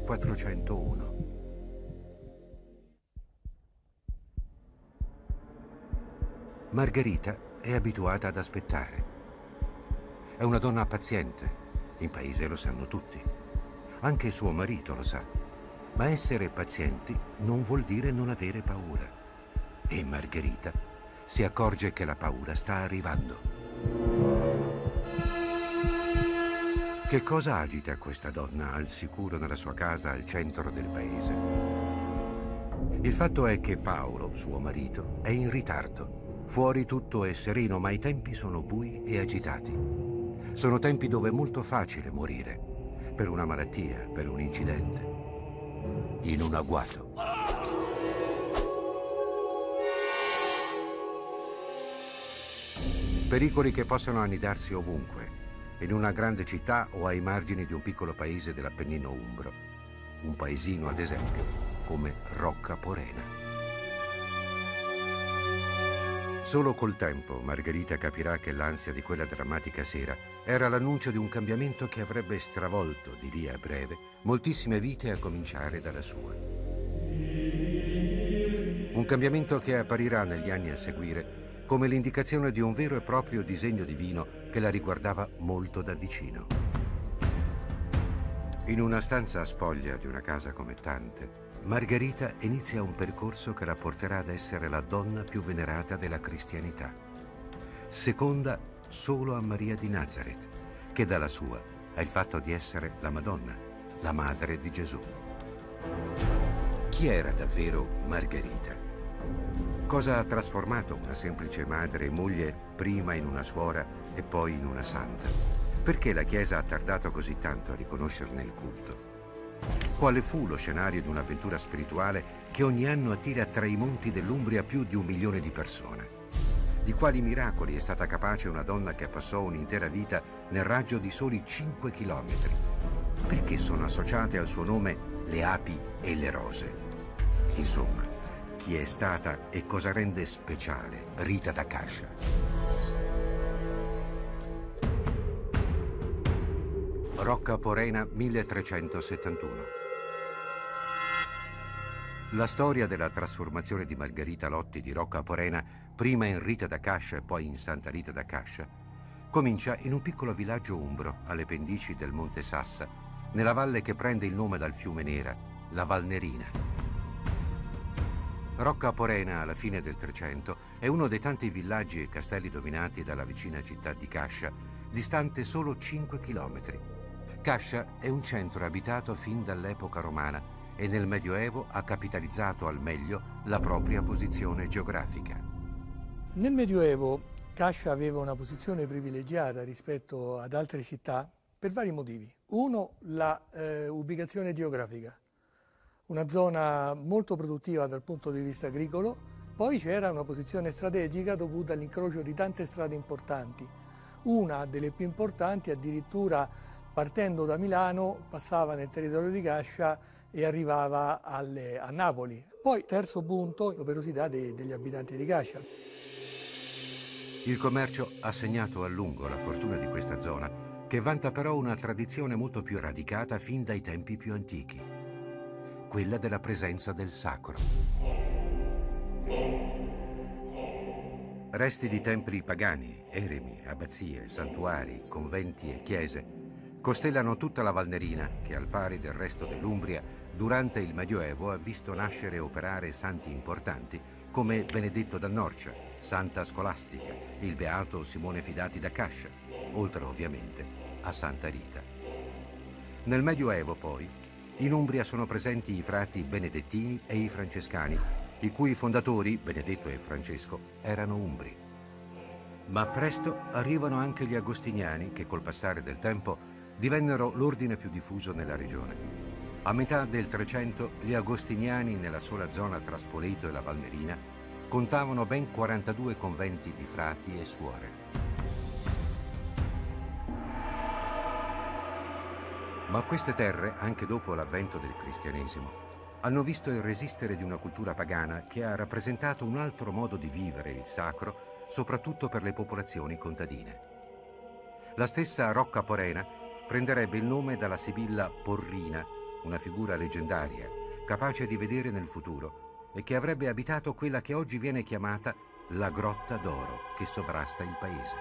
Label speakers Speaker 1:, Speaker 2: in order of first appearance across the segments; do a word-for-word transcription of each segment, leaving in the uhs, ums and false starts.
Speaker 1: millequattrocentouno. Margherita è abituata ad aspettare. È una donna paziente, in paese lo sanno tutti. Anche suo marito lo sa. Ma essere pazienti non vuol dire non avere paura. E Margherita si accorge che la paura sta arrivando. Che cosa agita questa donna al sicuro nella sua casa al centro del paese? Il fatto è che Paolo, suo marito, è in ritardo. Fuori tutto è sereno, ma i tempi sono bui e agitati. Sono tempi dove è molto facile morire, per una malattia, per un incidente, in un agguato. Pericoli che possono annidarsi ovunque, in una grande città o ai margini di un piccolo paese dell'Appennino umbro. Un paesino, ad esempio, come Rocca Porena. Solo col tempo Margherita capirà che l'ansia di quella drammatica sera era l'annuncio di un cambiamento che avrebbe stravolto, di lì a breve, moltissime vite a cominciare dalla sua. Un cambiamento che apparirà negli anni a seguire come l'indicazione di un vero e proprio disegno divino che la riguardava molto da vicino. In una stanza spoglia di una casa come tante, Margherita inizia un percorso che la porterà ad essere la donna più venerata della cristianità, seconda solo a Maria di Nazareth, che dalla sua ha il fatto di essere la Madonna, la madre di Gesù. Chi era davvero Margherita? Cosa ha trasformato una semplice madre e moglie prima in una suora e poi in una santa? Perché la Chiesa ha tardato così tanto a riconoscerne il culto? Quale fu lo scenario di un'avventura spirituale che ogni anno attira tra i monti dell'Umbria più di un milione di persone? Di quali miracoli è stata capace una donna che passò un'intera vita nel raggio di soli cinque chilometri? Perché sono associate al suo nome le api e le rose? Insomma, chi è stata e cosa rende speciale Rita da Cascia? Rocca Porena milletrecentosettantuno. La storia della trasformazione di Margherita Lotti di Rocca Porena, prima in Rita da Cascia e poi in Santa Rita da Cascia, comincia in un piccolo villaggio umbro alle pendici del Monte Sassa, nella valle che prende il nome dal fiume Nera, la Val Nerina. Rocca Porena, alla fine del Trecento, è uno dei tanti villaggi e castelli dominati dalla vicina città di Cascia, distante solo cinque chilometri. Cascia è un centro abitato fin dall'epoca romana e nel Medioevo ha capitalizzato al meglio la propria posizione geografica.
Speaker 2: Nel Medioevo Cascia aveva una posizione privilegiata rispetto ad altre città per vari motivi. Uno, la eh, ubicazione geografica, una zona molto produttiva dal punto di vista agricolo, poi c'era una posizione strategica dovuta all'incrocio di tante strade importanti. Una delle più importanti addirittura partendo da Milano passava nel territorio di Cascia e arrivava alle, a Napoli. Poi, terzo punto, l'operosità de, degli abitanti di Cascia.
Speaker 1: Il commercio ha segnato a lungo la fortuna di questa zona, che vanta però una tradizione molto più radicata fin dai tempi più antichi, quella della presenza del sacro. Resti di templi pagani, eremi, abbazie, santuari, conventi e chiese costellano tutta la Val Nerina, che al pari del resto dell'Umbria, durante il Medioevo ha visto nascere e operare santi importanti come Benedetto da Norcia, Santa Scolastica, il beato Simone Fidati da Cascia, oltre ovviamente a Santa Rita. Nel Medioevo poi, in Umbria sono presenti i frati benedettini e i francescani, i cui fondatori, Benedetto e Francesco, erano umbri. Ma presto arrivano anche gli agostiniani che col passare del tempo divennero l'ordine più diffuso nella regione. A metà del Trecento gli agostiniani nella sola zona tra Spoleto e la Val Nerina contavano ben quarantadue conventi di frati e suore. Ma queste terre, anche dopo l'avvento del cristianesimo, hanno visto il resistere di una cultura pagana che ha rappresentato un altro modo di vivere il sacro, soprattutto per le popolazioni contadine. La stessa Rocca Porena prenderebbe il nome dalla sibilla porrina, una figura leggendaria, capace di vedere nel futuro e che avrebbe abitato quella che oggi viene chiamata la Grotta d'Oro, che sovrasta il paese.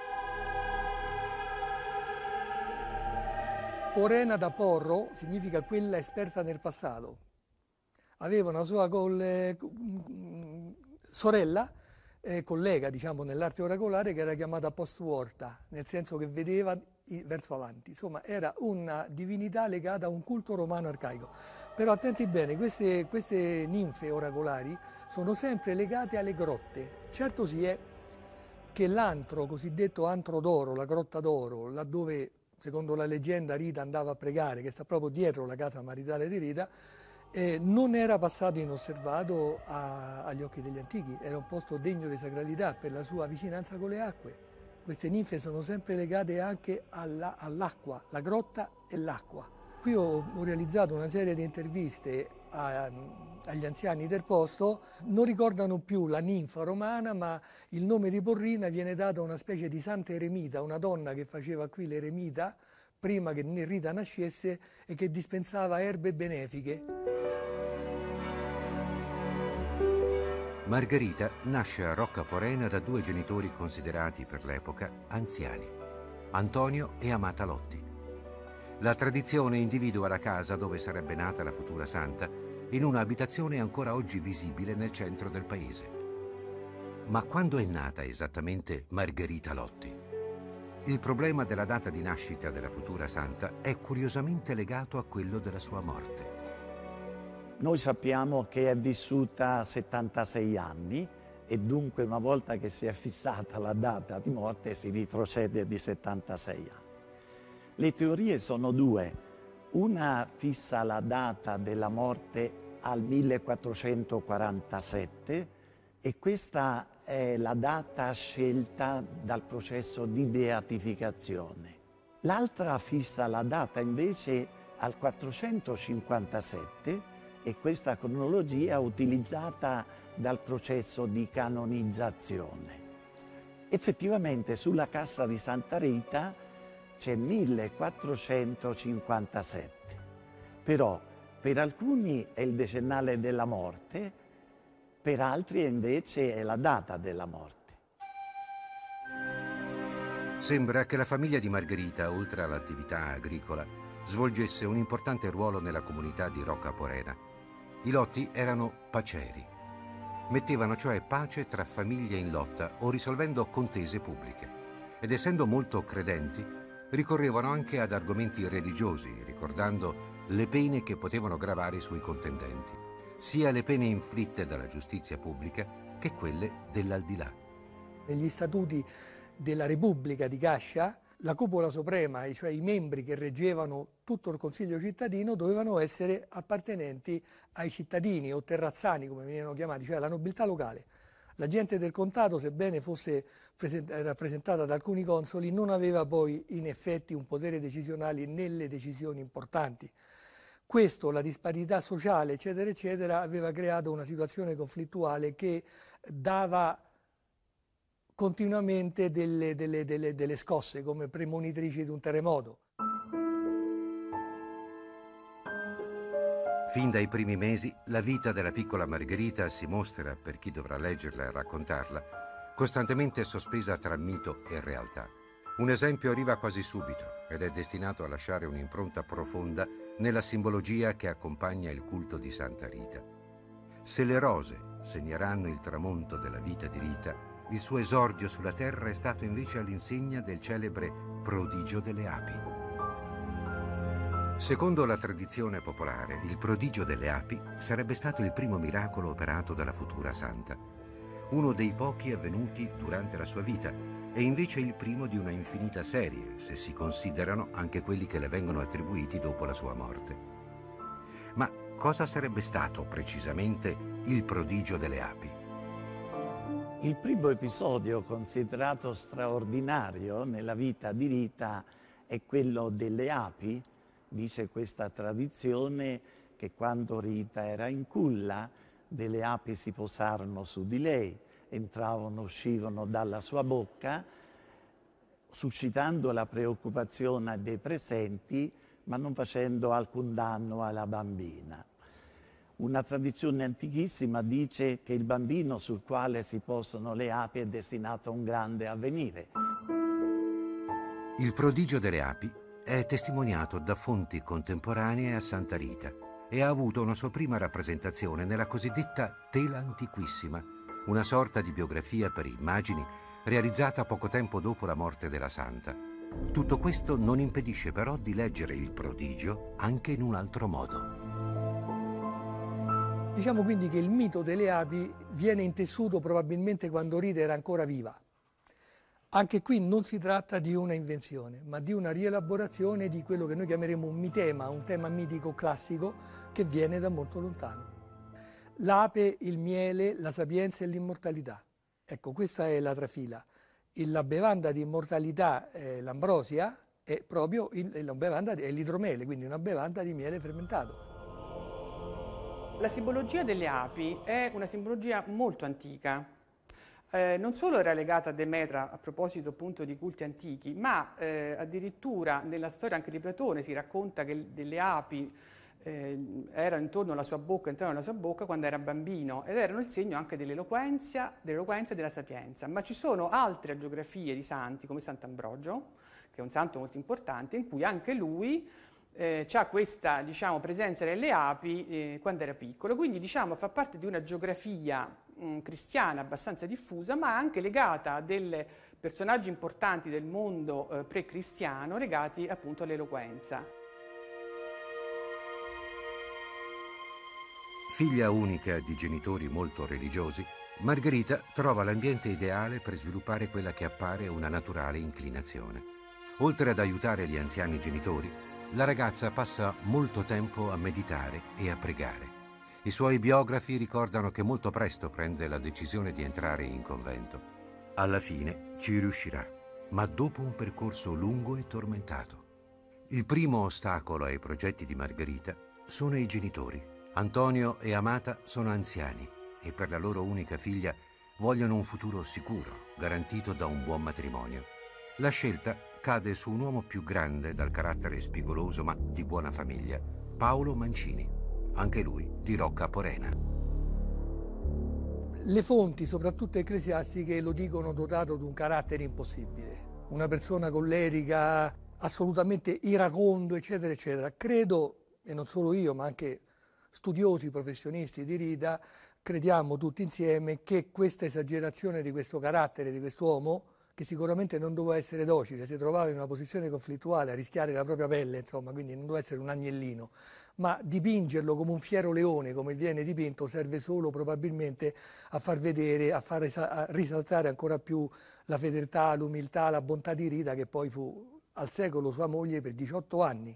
Speaker 2: Porena da porro significa quella esperta nel passato. Aveva una sua col, sorella, eh, collega diciamo, nell'arte oracolare, che era chiamata post-vuorta, nel senso che vedeva verso avanti. Insomma, era una divinità legata a un culto romano arcaico. Però attenti bene, queste, queste ninfe oracolari sono sempre legate alle grotte. Certo si è che l'antro, cosiddetto antro d'oro, la grotta d'oro, laddove secondo la leggenda Rita andava a pregare, che sta proprio dietro la casa maritale di Rita, eh, non era passato inosservato a, agli occhi degli antichi, era un posto degno di sacralità per la sua vicinanza con le acque. Queste ninfe sono sempre legate anche alla, all'acqua, la grotta e l'acqua. Qui ho, ho realizzato una serie di interviste a, agli anziani del posto, non ricordano più la ninfa romana, ma il nome di Porrina viene dato a una specie di santa eremita, una donna che faceva qui l'eremita prima che Rita nascesse e che dispensava erbe benefiche.
Speaker 1: Margherita nasce a Rocca Porena da due genitori considerati per l'epoca anziani, Antonio e Amata Lotti. La tradizione individua la casa dove sarebbe nata la futura santa in un'abitazione ancora oggi visibile nel centro del paese. Ma quando è nata esattamente Margherita Lotti? Il problema della data di nascita della futura santa è curiosamente legato a quello della sua morte.
Speaker 3: Noi sappiamo che è vissuta settantasei anni e dunque una volta che si è fissata la data di morte si retrocede di settantasei anni. Le teorie sono due. Una fissa la data della morte al millequattrocentoquarantasette e questa è la data scelta dal processo di beatificazione. L'altra fissa la data invece al quattrocentocinquantasette e questa cronologia è utilizzata dal processo di canonizzazione. Effettivamente sulla cassa di Santa Rita c'è millequattrocentocinquantasette, però per alcuni è il decennale della morte, per altri invece è la data della morte.
Speaker 1: Sembra che la famiglia di Margherita, oltre all'attività agricola, svolgesse un importante ruolo nella comunità di Rocca Porena. I Lotti erano paceri. Mettevano cioè pace tra famiglie in lotta o risolvendo contese pubbliche. Ed essendo molto credenti, ricorrevano anche ad argomenti religiosi, ricordando le pene che potevano gravare sui contendenti, sia le pene inflitte dalla giustizia pubblica che quelle dell'aldilà.
Speaker 2: Negli statuti della Repubblica di Cascia, la cupola suprema, cioè i membri che reggevano tutto il Consiglio cittadino, dovevano essere appartenenti ai cittadini o terrazzani, come venivano chiamati, cioè alla nobiltà locale. La gente del contato, sebbene fosse rappresentata da alcuni consoli, non aveva poi in effetti un potere decisionale nelle decisioni importanti. Questo, la disparità sociale, eccetera, eccetera, aveva creato una situazione conflittuale che dava continuamente delle, delle, delle, delle scosse come premonitrici di un terremoto.
Speaker 1: Fin dai primi mesi la vita della piccola Margherita si mostra, per chi dovrà leggerla e raccontarla, costantemente sospesa tra mito e realtà. Un esempio arriva quasi subito ed è destinato a lasciare un'impronta profonda nella simbologia che accompagna il culto di Santa Rita. Se le rose segneranno il tramonto della vita di Rita, il suo esordio sulla terra è stato invece all'insegna del celebre prodigio delle api. Secondo la tradizione popolare, il prodigio delle api sarebbe stato il primo miracolo operato dalla futura santa, uno dei pochi avvenuti durante la sua vita e invece il primo di una infinita serie, se si considerano anche quelli che le vengono attribuiti dopo la sua morte. Ma cosa sarebbe stato precisamente il prodigio delle api?
Speaker 3: Il primo episodio considerato straordinario nella vita di Rita è quello delle api. Dice questa tradizione che quando Rita era in culla, delle api si posarono su di lei, entravano, uscivano dalla sua bocca, suscitando la preoccupazione dei presenti ma non facendo alcun danno alla bambina. Una tradizione antichissima dice che il bambino sul quale si posano le api è destinato a un grande avvenire.
Speaker 1: Il prodigio delle api è testimoniato da fonti contemporanee a Santa Rita e ha avuto una sua prima rappresentazione nella cosiddetta Tela Antiquissima, una sorta di biografia per immagini realizzata poco tempo dopo la morte della santa. Tutto questo non impedisce però di leggere il prodigio anche in un altro modo.
Speaker 2: Diciamo quindi che il mito delle api viene intessuto probabilmente quando Rita era ancora viva. Anche qui non si tratta di una invenzione, ma di una rielaborazione di quello che noi chiameremo un mitema, un tema mitico classico che viene da molto lontano. L'ape, il miele, la sapienza e l'immortalità. Ecco, questa è la trafila. La bevanda di immortalità, eh, l'ambrosia, è proprio il, la bevanda, è l'idromele, quindi una bevanda di miele fermentato.
Speaker 4: La simbologia delle api è una simbologia molto antica. Eh, non solo era legata a Demetra a proposito appunto di culti antichi, ma eh, addirittura nella storia anche di Platone si racconta che delle api eh, erano intorno alla sua bocca, entravano nella sua bocca quando era bambino ed erano il segno anche dell'eloquenza, dell'eloquenza e della sapienza. Ma ci sono altre agiografie di santi come Sant'Ambrogio, che è un santo molto importante, in cui anche lui Eh, ha questa, diciamo, presenza delle api eh, quando era piccolo, quindi diciamo fa parte di una geografia mh, cristiana abbastanza diffusa, ma anche legata a dei personaggi importanti del mondo eh, pre-cristiano legati appunto all'eloquenza.
Speaker 1: Figlia unica di genitori molto religiosi, Margherita trova l'ambiente ideale per sviluppare quella che appare una naturale inclinazione. Oltre ad aiutare gli anziani genitori, la ragazza passa molto tempo a meditare e a pregare. I suoi biografi ricordano che molto presto prende la decisione di entrare in convento. Alla fine ci riuscirà, ma dopo un percorso lungo e tormentato. Il primo ostacolo ai progetti di Margherita sono i genitori. Antonio e Amata sono anziani e per la loro unica figlia vogliono un futuro sicuro, garantito da un buon matrimonio. La scelta cade su un uomo più grande dal carattere spigoloso ma di buona famiglia, Paolo Mancini, anche lui di Rocca Porena.
Speaker 2: Le fonti, soprattutto ecclesiastiche, lo dicono dotato di un carattere impossibile, una persona collerica, assolutamente iracondo, eccetera, eccetera. Credo, e non solo io, ma anche studiosi, professionisti di Rita, crediamo tutti insieme che questa esagerazione di questo carattere, di quest'uomo, che sicuramente non doveva essere docile, si trovava in una posizione conflittuale a rischiare la propria pelle, insomma, quindi non doveva essere un agnellino, ma dipingerlo come un fiero leone, come viene dipinto, serve solo probabilmente a far vedere, a far a risaltare ancora più la fedeltà, l'umiltà, la bontà di Rita, che poi fu al secolo sua moglie per diciotto anni.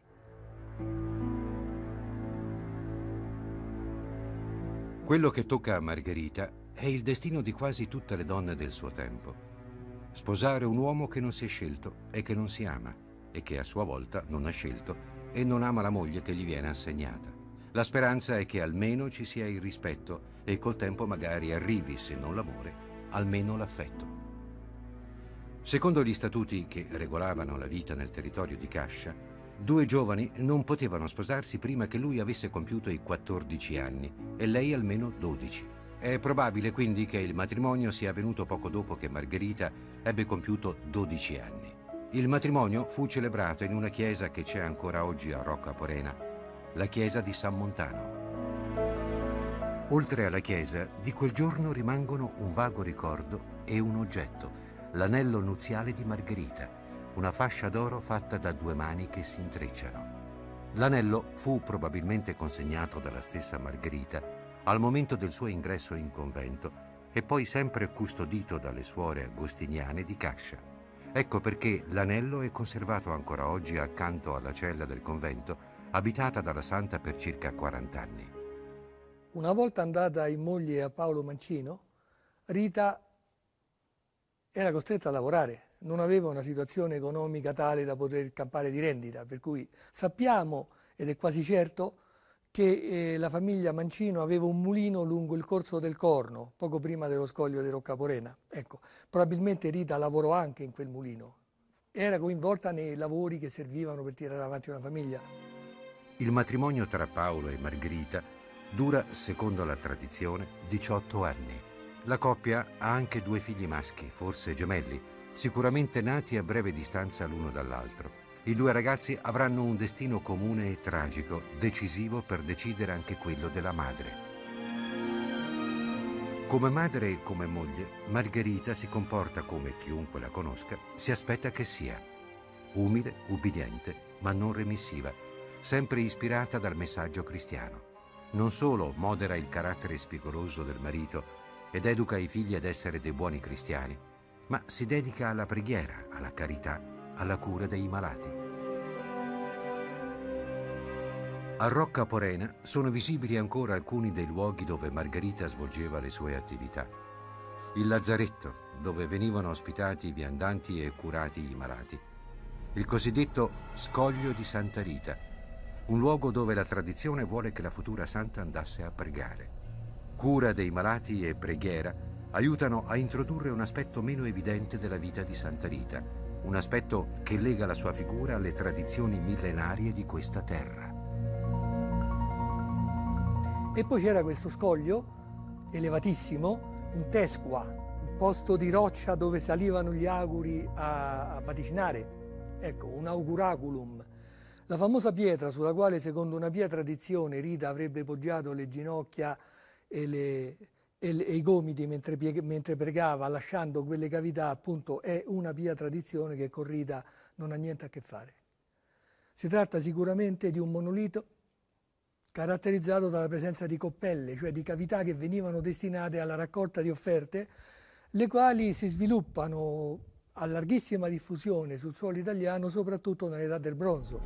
Speaker 1: Quello che tocca a Margherita è il destino di quasi tutte le donne del suo tempo. Sposare un uomo che non si è scelto e che non si ama, e che a sua volta non ha scelto e non ama la moglie che gli viene assegnata. La speranza è che almeno ci sia il rispetto e col tempo magari arrivi, se non l'amore, almeno l'affetto. Secondo gli statuti che regolavano la vita nel territorio di Cascia, due giovani non potevano sposarsi prima che lui avesse compiuto i quattordici anni e lei almeno dodici. È probabile quindi che il matrimonio sia avvenuto poco dopo che Margherita ebbe compiuto dodici anni. Il matrimonio fu celebrato in una chiesa che c'è ancora oggi a Rocca Porena, la chiesa di San Montano. Oltre alla chiesa, di quel giorno rimangono un vago ricordo e un oggetto, l'anello nuziale di Margherita, una fascia d'oro fatta da due mani che si intrecciano. L'anello fu probabilmente consegnato dalla stessa Margherita al momento del suo ingresso in convento e poi sempre custodito dalle suore agostiniane di Cascia. Ecco perché l'anello è conservato ancora oggi accanto alla cella del convento, abitata dalla santa per circa quaranta anni.
Speaker 2: Una volta andata in moglie a Paolo Mancino, Rita era costretta a lavorare, non aveva una situazione economica tale da poter campare di rendita, per cui sappiamo, ed è quasi certo, che eh, la famiglia Mancino aveva un mulino lungo il corso del Corno, poco prima dello scoglio di Rocca Porena. Ecco, probabilmente Rita lavorò anche in quel mulino, era coinvolta nei lavori che servivano per tirare avanti una famiglia.
Speaker 1: Il matrimonio tra Paolo e Margherita dura, secondo la tradizione, diciotto anni. La coppia ha anche due figli maschi, forse gemelli, sicuramente nati a breve distanza l'uno dall'altro. I due ragazzi avranno un destino comune e tragico, decisivo per decidere anche quello della madre. Come madre e come moglie, Margherita si comporta come chiunque la conosca si aspetta che sia. Umile, ubbidiente, ma non remissiva, sempre ispirata dal messaggio cristiano. Non solo modera il carattere spigoloso del marito ed educa i figli ad essere dei buoni cristiani, ma si dedica alla preghiera, alla carità, alla cura dei malati. A Rocca Porena sono visibili ancora alcuni dei luoghi dove Margherita svolgeva le sue attività. Il lazzaretto, dove venivano ospitati i viandanti e curati i malati. Il cosiddetto Scoglio di Santa Rita, un luogo dove la tradizione vuole che la futura santa andasse a pregare. Cura dei malati e preghiera aiutano a introdurre un aspetto meno evidente della vita di Santa Rita, un aspetto che lega la sua figura alle tradizioni millenarie di questa terra.
Speaker 2: E poi c'era questo scoglio elevatissimo, un tesqua, un posto di roccia dove salivano gli auguri a, a vaticinare, ecco, un auguraculum. La famosa pietra sulla quale, secondo una pia tradizione, Rita avrebbe poggiato le ginocchia e, le, e, le, e i gomiti mentre, mentre pregava, lasciando quelle cavità, appunto, è una pia tradizione che con Rita non ha niente a che fare. Si tratta sicuramente di un monolito caratterizzato dalla presenza di coppelle, cioè di cavità che venivano destinate alla raccolta di offerte, le quali si sviluppano a larghissima diffusione sul suolo italiano, soprattutto nell'età del bronzo.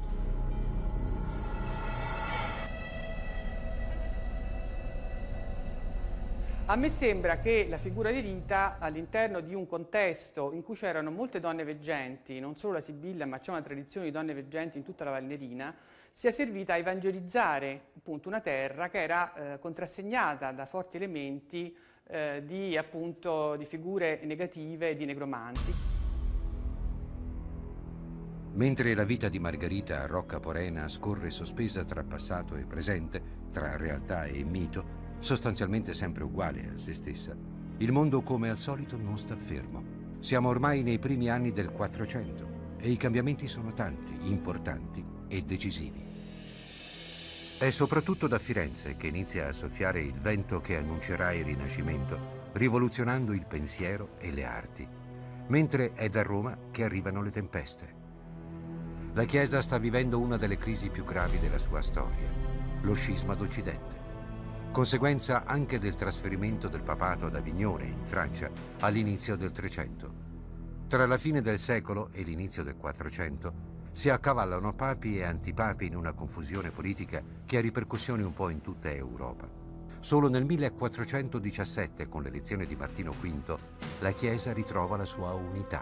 Speaker 4: A me sembra che la figura di Rita, all'interno di un contesto in cui c'erano molte donne veggenti, non solo la Sibilla, ma c'è una tradizione di donne veggenti in tutta la Valnerina, sia servita a evangelizzare appunto una terra che era eh, contrassegnata da forti elementi eh, di, appunto, di figure negative e di negromanti.
Speaker 1: Mentre la vita di Margherita a Rocca Porena scorre sospesa tra passato e presente, tra realtà e mito, sostanzialmente sempre uguale a se stessa, il mondo come al solito non sta fermo. Siamo ormai nei primi anni del Quattrocento e i cambiamenti sono tanti, importanti e decisivi. È soprattutto da Firenze che inizia a soffiare il vento che annuncerà il Rinascimento, rivoluzionando il pensiero e le arti, mentre è da Roma che arrivano le tempeste. La Chiesa sta vivendo una delle crisi più gravi della sua storia, lo scisma d'Occidente, conseguenza anche del trasferimento del papato ad Avignone, in Francia, all'inizio del Trecento. Tra la fine del secolo e l'inizio del Quattrocento si accavallano papi e antipapi in una confusione politica che ha ripercussioni un po' in tutta Europa. Solo nel millequattrocentodiciassette, con l'elezione di Martino quinto, la Chiesa ritrova la sua unità.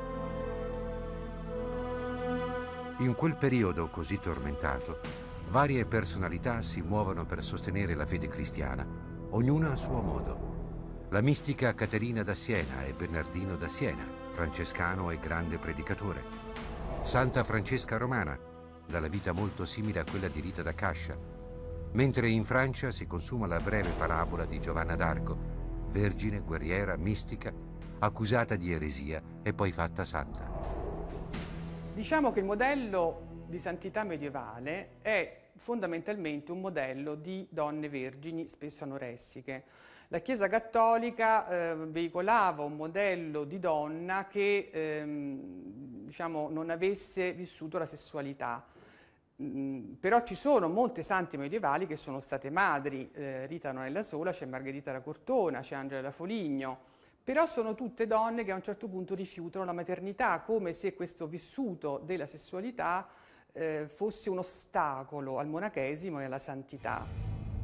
Speaker 1: In quel periodo così tormentato, varie personalità si muovono per sostenere la fede cristiana, ognuna a suo modo. La mistica Caterina da Siena e Bernardino da Siena, francescano e grande predicatore. Santa Francesca Romana, dalla vita molto simile a quella di Rita da Cascia, mentre in Francia si consuma la breve parabola di Giovanna d'Arco, vergine, guerriera, mistica, accusata di eresia e poi fatta santa.
Speaker 4: Diciamo che il modello di santità medievale è fondamentalmente un modello di donne vergini, spesso anoressiche. La Chiesa Cattolica eh, veicolava un modello di donna che ehm, diciamo, non avesse vissuto la sessualità. Mm, però ci sono molte sante medievali che sono state madri, eh, Rita non è la sola, c'è Margherita da Cortona, c'è Angela da Foligno, però sono tutte donne che a un certo punto rifiutano la maternità, come se questo vissuto della sessualità eh, fosse un ostacolo al monachesimo e alla santità.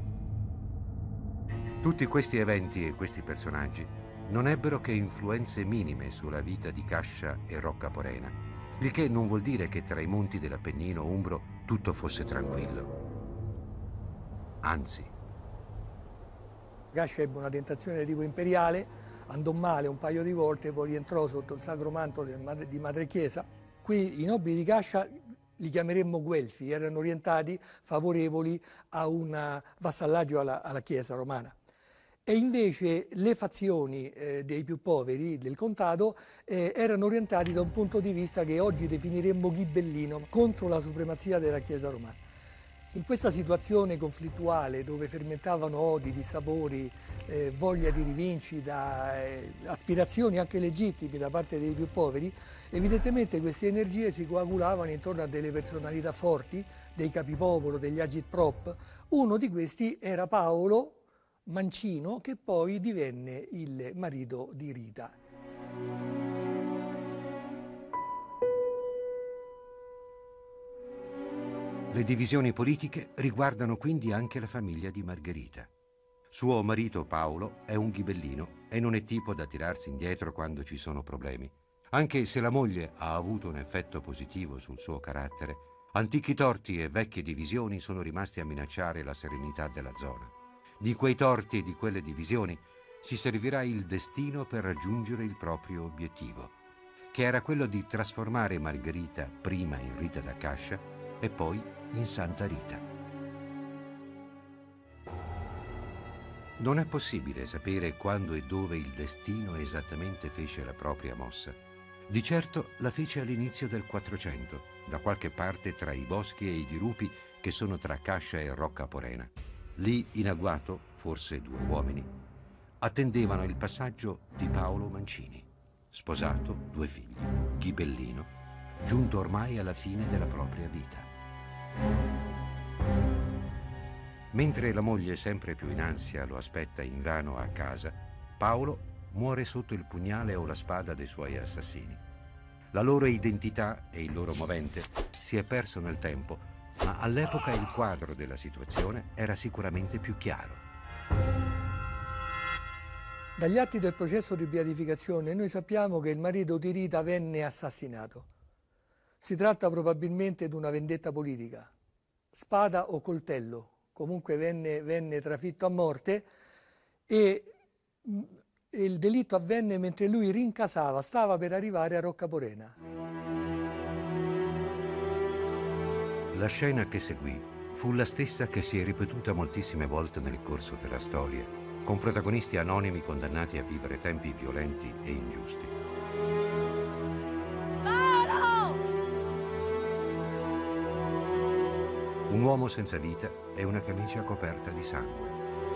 Speaker 1: Tutti questi eventi e questi personaggi non ebbero che influenze minime sulla vita di Cascia e Rocca Porena, il che non vuol dire che tra i monti dell'Appennino umbro tutto fosse tranquillo. Anzi.
Speaker 2: Cascia ebbe una tentazione di tipo imperiale, andò male un paio di volte, poi rientrò sotto il sacro manto di Madre Chiesa Qui i nobili di Cascia li chiameremmo guelfi, erano orientati favorevoli a un vassallaggio alla, alla Chiesa romana. E invece le fazioni eh, dei più poveri del contado eh, erano orientati da un punto di vista che oggi definiremmo ghibellino, contro la supremazia della Chiesa romana. In questa situazione conflittuale dove fermentavano odi, dissapori, eh, voglia di rivincita, eh, aspirazioni anche legittime da parte dei più poveri, evidentemente queste energie si coagulavano intorno a delle personalità forti, dei capipopolo, degli agitprop. Uno di questi era Paolo Mancino, che poi divenne il marito di Rita.
Speaker 1: Le divisioni politiche riguardano quindi anche la famiglia di Margherita. Suo marito Paolo è un ghibellino e non è tipo da tirarsi indietro quando ci sono problemi. Anche se la moglie ha avuto un effetto positivo sul suo carattere, antichi torti e vecchie divisioni sono rimasti a minacciare la serenità della zona. Di quei torti e di quelle divisioni si servirà il destino per raggiungere il proprio obiettivo, che era quello di trasformare Margherita prima in Rita da Cascia e poi in Santa Rita. Non è possibile sapere quando e dove il destino esattamente fece la propria mossa. Di certo la fece all'inizio del Quattrocento, da qualche parte tra i boschi e i dirupi che sono tra Cascia e Roccaporena. Lì in agguato, forse due uomini, attendevano il passaggio di Paolo Mancini, sposato, due figli, ghibellino, giunto ormai alla fine della propria vita. Mentre la moglie, sempre più in ansia, lo aspetta invano a casa, Paolo muore sotto il pugnale o la spada dei suoi assassini. La loro identità e il loro movente si è perso nel tempo, ma all'epoca il quadro della situazione era sicuramente più chiaro.
Speaker 2: Dagli atti del processo di beatificazione noi sappiamo che il marito di Rita venne assassinato. Si tratta probabilmente di una vendetta politica, spada o coltello, comunque venne, venne trafitto a morte e, e il delitto avvenne mentre lui rincasava, stava per arrivare a Roccaporena.
Speaker 1: La scena che seguì fu la stessa che si è ripetuta moltissime volte nel corso della storia, con protagonisti anonimi condannati a vivere tempi violenti e ingiusti. Paolo! Un uomo senza vita e una camicia coperta di sangue.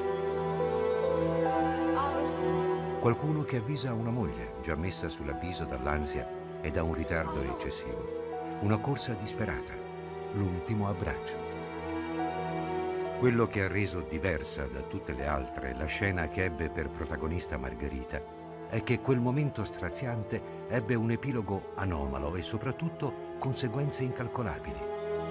Speaker 1: Paolo! Qualcuno che avvisa una moglie, già messa sull'avviso dall'ansia e da un ritardo eccessivo. Una corsa disperata. L'ultimo abbraccio. Quello che ha reso diversa da tutte le altre la scena che ebbe per protagonista Margherita è che quel momento straziante ebbe un epilogo anomalo e soprattutto conseguenze incalcolabili.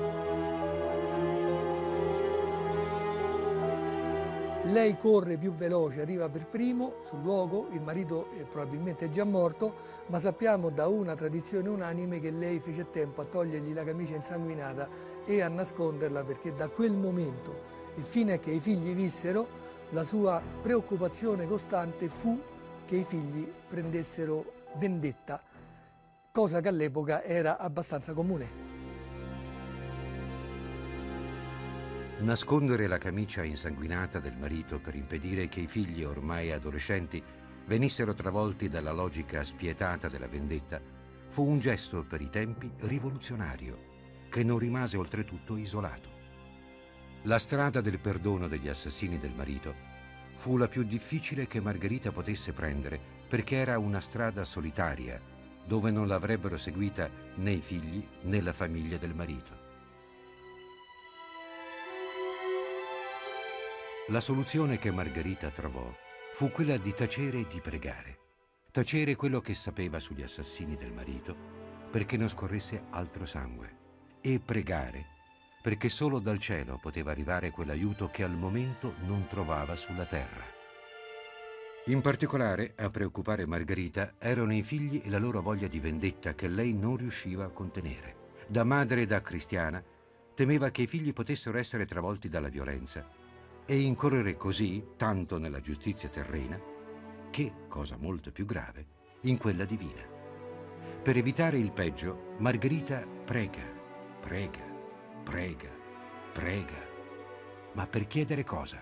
Speaker 2: Lei corre più veloce, arriva per primo sul luogo, il marito è probabilmente già morto, ma sappiamo da una tradizione unanime che lei fece tempo a togliergli la camicia insanguinata e a nasconderla, perché da quel momento, e fino a che i figli vissero, la sua preoccupazione costante fu che i figli prendessero vendetta, cosa che all'epoca era abbastanza comune.
Speaker 1: Nascondere la camicia insanguinata del marito per impedire che i figli ormai adolescenti venissero travolti dalla logica spietata della vendetta fu un gesto per i tempi rivoluzionario, che non rimase oltretutto isolato. La strada del perdono degli assassini del marito fu la più difficile che Margherita potesse prendere, perché era una strada solitaria, dove non l'avrebbero seguita né i figli né la famiglia del marito. La soluzione che Margherita trovò fu quella di tacere e di pregare. Tacere quello che sapeva sugli assassini del marito perché non scorresse altro sangue, e pregare perché solo dal cielo poteva arrivare quell'aiuto che al momento non trovava sulla terra. In particolare a preoccupare Margherita erano i figli e la loro voglia di vendetta che lei non riusciva a contenere. Da madre e da cristiana temeva che i figli potessero essere travolti dalla violenza e incorrere così tanto nella giustizia terrena che, cosa molto più grave, in quella divina. Per evitare il peggio, Margherita prega, prega, prega, prega. Ma per chiedere cosa?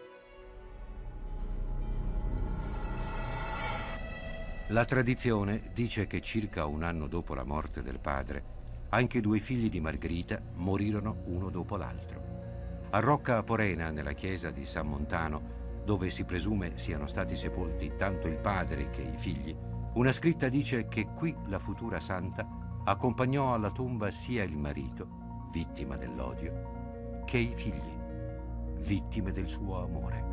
Speaker 1: La tradizione dice che circa un anno dopo la morte del padre, anche due figli di Margherita morirono uno dopo l'altro. A Rocca Aporena, nella chiesa di San Montano, dove si presume siano stati sepolti tanto il padre che i figli, una scritta dice che qui la futura santa accompagnò alla tomba sia il marito, vittima dell'odio, che i figli, vittime del suo amore.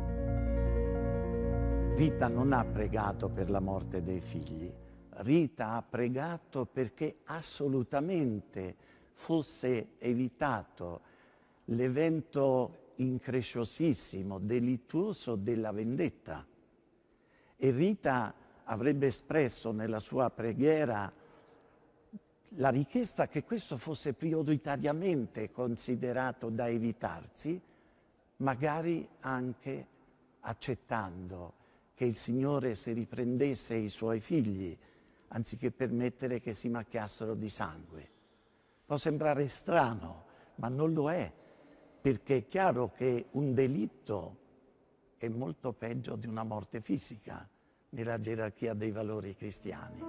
Speaker 3: Rita non ha pregato per la morte dei figli, Rita ha pregato perché assolutamente fosse evitato l'evento incresciosissimo, delittuoso della vendetta. E Rita avrebbe espresso nella sua preghiera la richiesta che questo fosse prioritariamente considerato da evitarsi, magari anche accettando che il Signore si riprendesse i suoi figli, anziché permettere che si macchiassero di sangue. Può sembrare strano, ma non lo è, perché è chiaro che un delitto è molto peggio di una morte fisica nella gerarchia dei valori cristiani.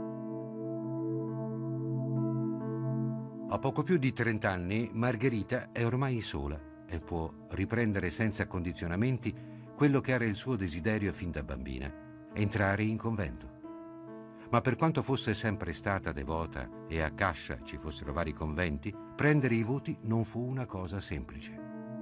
Speaker 1: A poco più di trent'anni, Margherita è ormai sola e può riprendere senza condizionamenti quello che era il suo desiderio fin da bambina, entrare in convento. Ma per quanto fosse sempre stata devota e a Cascia ci fossero vari conventi, prendere i voti non fu una cosa semplice.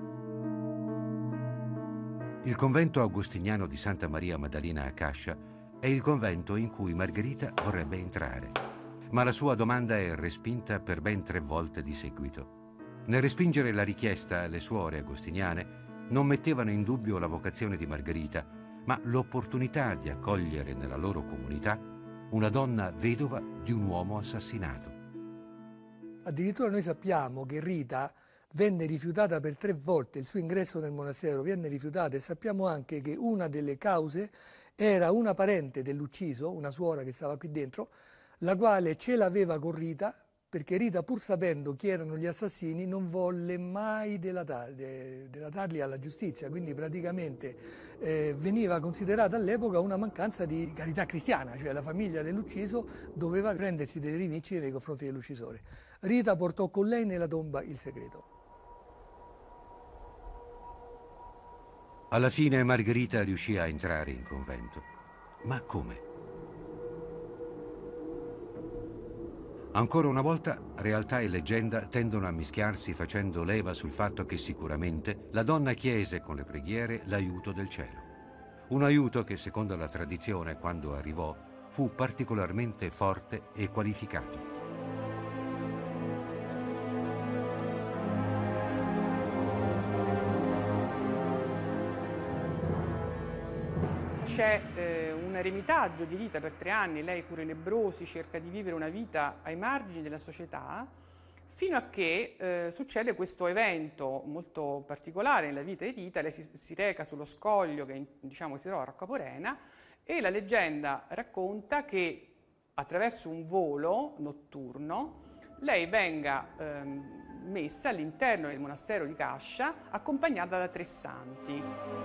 Speaker 1: Il convento agostiniano di Santa Maria Maddalena a Cascia è il convento in cui Margherita vorrebbe entrare, ma la sua domanda è respinta per ben tre volte di seguito. Nel respingere la richiesta, le suore agostiniane non mettevano in dubbio la vocazione di Margherita, ma l'opportunità di accogliere nella loro comunità una donna vedova di un uomo assassinato.
Speaker 2: Addirittura noi sappiamo che Rita venne rifiutata per tre volte, il suo ingresso nel monastero venne rifiutato, e sappiamo anche che una delle cause era una parente dell'ucciso, una suora che stava qui dentro, la quale ce l'aveva con Rita, perché Rita, pur sapendo chi erano gli assassini, non volle mai delatar, de, delatarli alla giustizia, quindi praticamente eh, veniva considerata all'epoca una mancanza di carità cristiana, cioè la famiglia dell'ucciso doveva prendersi delle rivincite nei confronti dell'uccisore. Rita portò con lei nella tomba il segreto.
Speaker 1: Alla fine Margherita riuscì a entrare in convento. Ma come? Ancora una volta, realtà e leggenda tendono a mischiarsi facendo leva sul fatto che sicuramente la donna chiese con le preghiere l'aiuto del cielo. Un aiuto che, secondo la tradizione, quando arrivò, fu particolarmente forte e qualificato.
Speaker 4: C'è eh, un eremitaggio di Rita per tre anni, lei cura i lebbrosi, cerca di vivere una vita ai margini della società, fino a che eh, succede questo evento molto particolare nella vita di Rita. Lei si, si reca sullo scoglio che diciamo si trova a Rocca Aporena, e la leggenda racconta che attraverso un volo notturno lei venga ehm, messa all'interno del monastero di Cascia accompagnata da tre santi.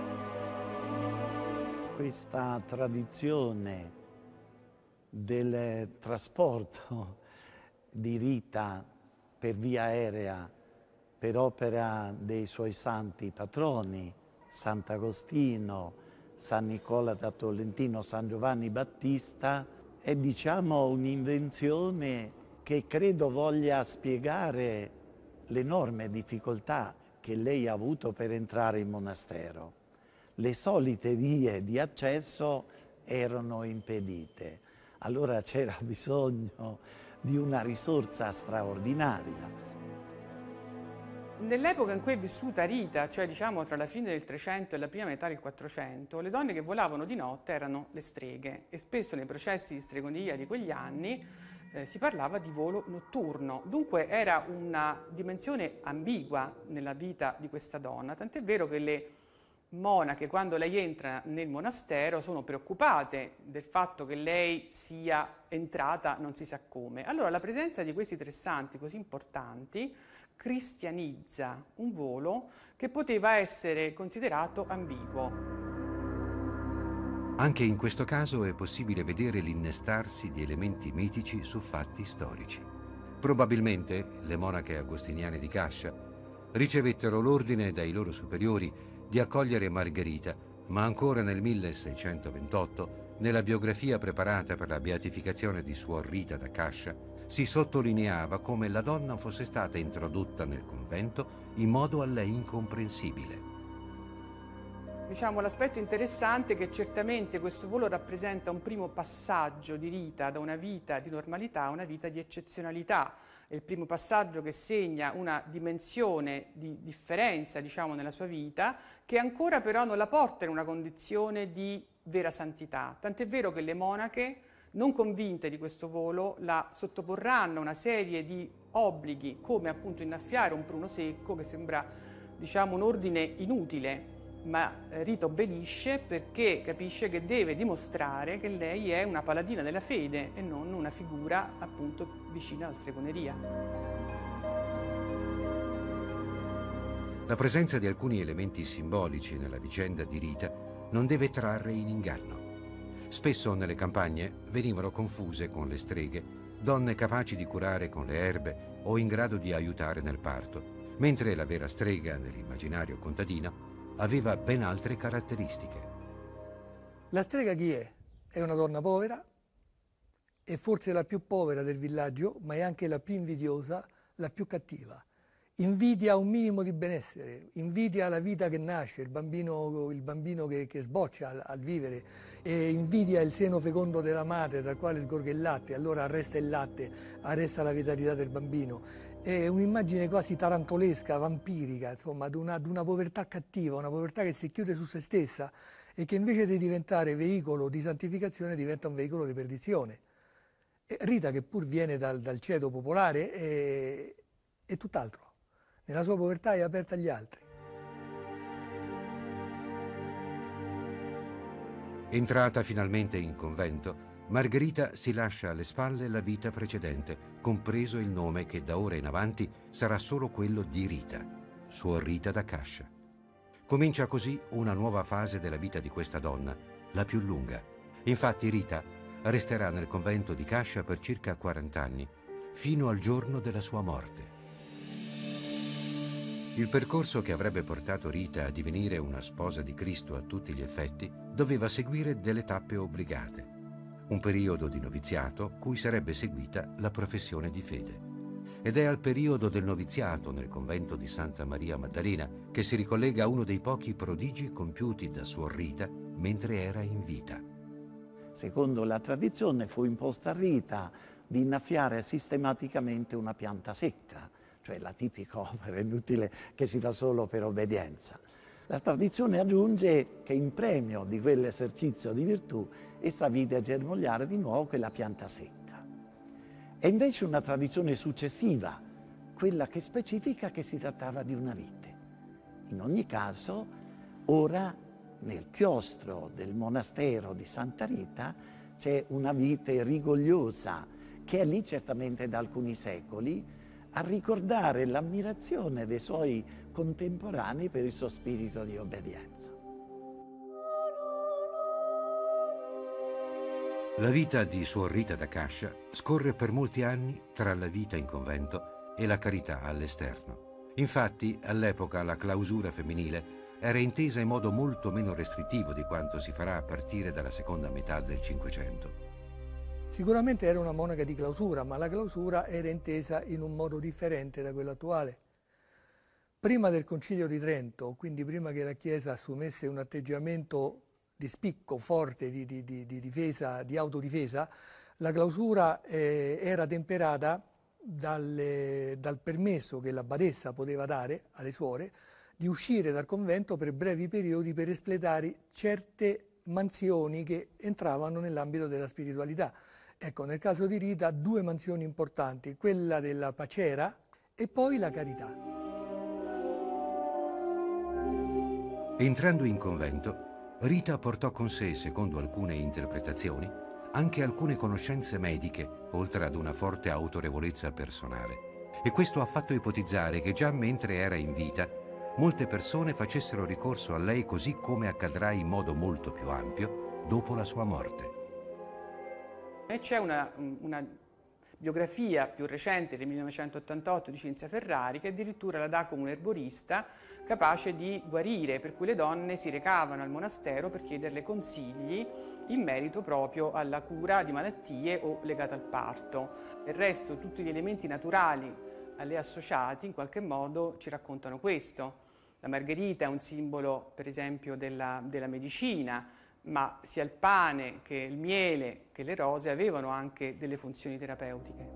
Speaker 3: Questa tradizione del trasporto di Rita per via aerea per opera dei suoi santi patroni, Sant'Agostino, San Nicola da Tolentino, San Giovanni Battista, è diciamo un'invenzione che credo voglia spiegare l'enorme difficoltà che lei ha avuto per entrare in monastero. Le solite vie di accesso erano impedite, allora c'era bisogno di una risorsa straordinaria.
Speaker 4: Nell'epoca in cui è vissuta Rita, cioè diciamo tra la fine del Trecento e la prima metà del Quattrocento, le donne che volavano di notte erano le streghe, e spesso nei processi di stregoneria di quegli anni eh, si parlava di volo notturno. Dunque era una dimensione ambigua nella vita di questa donna, tant'è vero che le monache, quando lei entra nel monastero, sono preoccupate del fatto che lei sia entrata non si sa come. Allora la presenza di questi tre santi così importanti cristianizza un volo che poteva essere considerato ambiguo.
Speaker 1: Anche in questo caso è possibile vedere l'innestarsi di elementi mitici su fatti storici. Probabilmente le monache agostiniane di Cascia ricevettero l'ordine dai loro superiori di accogliere Margherita, ma ancora nel milleseicentoventotto, nella biografia preparata per la beatificazione di Suor Rita da Cascia, si sottolineava come la donna fosse stata introdotta nel convento in modo a lei incomprensibile.
Speaker 4: Diciamo, l'aspetto interessante è che certamente questo volo rappresenta un primo passaggio di Rita da una vita di normalità a una vita di eccezionalità. È il primo passaggio che segna una dimensione di differenza, diciamo, nella sua vita, che ancora però non la porta in una condizione di vera santità. Tant'è vero che le monache, non convinte di questo volo, la sottoporranno a una serie di obblighi, come appunto innaffiare un pruno secco, che sembra, diciamo, un ordine inutile. Ma Rita obbedisce perché capisce che deve dimostrare che lei è una paladina della fede e non una figura appunto vicina alla stregoneria.
Speaker 1: La presenza di alcuni elementi simbolici nella vicenda di Rita non deve trarre in inganno. Spesso nelle campagne venivano confuse con le streghe donne capaci di curare con le erbe o in grado di aiutare nel parto, mentre la vera strega nell'immaginario contadino aveva ben altre caratteristiche.
Speaker 2: La strega chi è? È una donna povera, è forse la più povera del villaggio, ma è anche la più invidiosa, la più cattiva. Invidia un minimo di benessere, invidia la vita che nasce, il bambino, il bambino che, che sboccia al, al vivere, e invidia il seno fecondo della madre dal quale sgorga il latte, allora arresta il latte, arresta la vitalità del bambino. È un'immagine quasi tarantolesca, vampirica, insomma, di una, di una povertà cattiva, una povertà che si chiude su se stessa e che invece di diventare veicolo di santificazione diventa un veicolo di perdizione. E Rita, che pur viene dal, dal ceto popolare, è, è tutt'altro. Nella sua povertà è aperta agli altri.
Speaker 1: Entrata finalmente in convento, Margherita si lascia alle spalle la vita precedente, compreso il nome che da ora in avanti sarà solo quello di Rita, Suor Rita da Cascia. Comincia così una nuova fase della vita di questa donna, la più lunga. Infatti Rita resterà nel convento di Cascia per circa quaranta anni, fino al giorno della sua morte. Il percorso che avrebbe portato Rita a divenire una sposa di Cristo a tutti gli effetti doveva seguire delle tappe obbligate. Un periodo di noviziato cui sarebbe seguita la professione di fede. Ed è al periodo del noviziato nel convento di Santa Maria Maddalena che si ricollega a uno dei pochi prodigi compiuti da Suor Rita mentre era in vita.
Speaker 3: Secondo la tradizione fu imposta a Rita di innaffiare sistematicamente una pianta secca, cioè la tipica opera inutile che si fa solo per obbedienza. La tradizione aggiunge che in premio di quell'esercizio di virtù essa vide germogliare di nuovo quella pianta secca. È invece una tradizione successiva, quella che specifica che si trattava di una vite. In ogni caso, ora nel chiostro del monastero di Santa Rita c'è una vite rigogliosa che è lì certamente da alcuni secoli a ricordare l'ammirazione dei suoi contemporanei per il suo spirito di obbedienza.
Speaker 1: La vita di Suor Rita da Cascia scorre per molti anni tra la vita in convento e la carità all'esterno. Infatti, all'epoca la clausura femminile era intesa in modo molto meno restrittivo di quanto si farà a partire dalla seconda metà del Cinquecento.
Speaker 2: Sicuramente era una monaca di clausura, ma la clausura era intesa in un modo differente da quello attuale. Prima del Concilio di Trento, quindi prima che la Chiesa assumesse un atteggiamento di spicco forte di, di, di, di difesa, di autodifesa, la clausura eh, era temperata dalle, dal permesso che la badessa poteva dare alle suore di uscire dal convento per brevi periodi per espletare certe mansioni che entravano nell'ambito della spiritualità. Ecco, nel caso di Rita, due mansioni importanti, quella della pacera e poi la carità.
Speaker 1: Entrando in convento, Rita portò con sé, secondo alcune interpretazioni, anche alcune conoscenze mediche, oltre ad una forte autorevolezza personale. E questo ha fatto ipotizzare che già mentre era in vita, molte persone facessero ricorso a lei, così come accadrà in modo molto più ampio dopo la sua morte.
Speaker 4: E c'è una, una biografia più recente del millenovecentottantotto di Cinzia Ferrari che addirittura la dà come un erborista capace di guarire, per cui le donne si recavano al monastero per chiederle consigli in merito proprio alla cura di malattie o legate al parto. Del resto tutti gli elementi naturali a lei associati in qualche modo ci raccontano questo. La margherita è un simbolo, per esempio, della, della medicina, ma sia il pane che il miele che le rose avevano anche delle funzioni terapeutiche.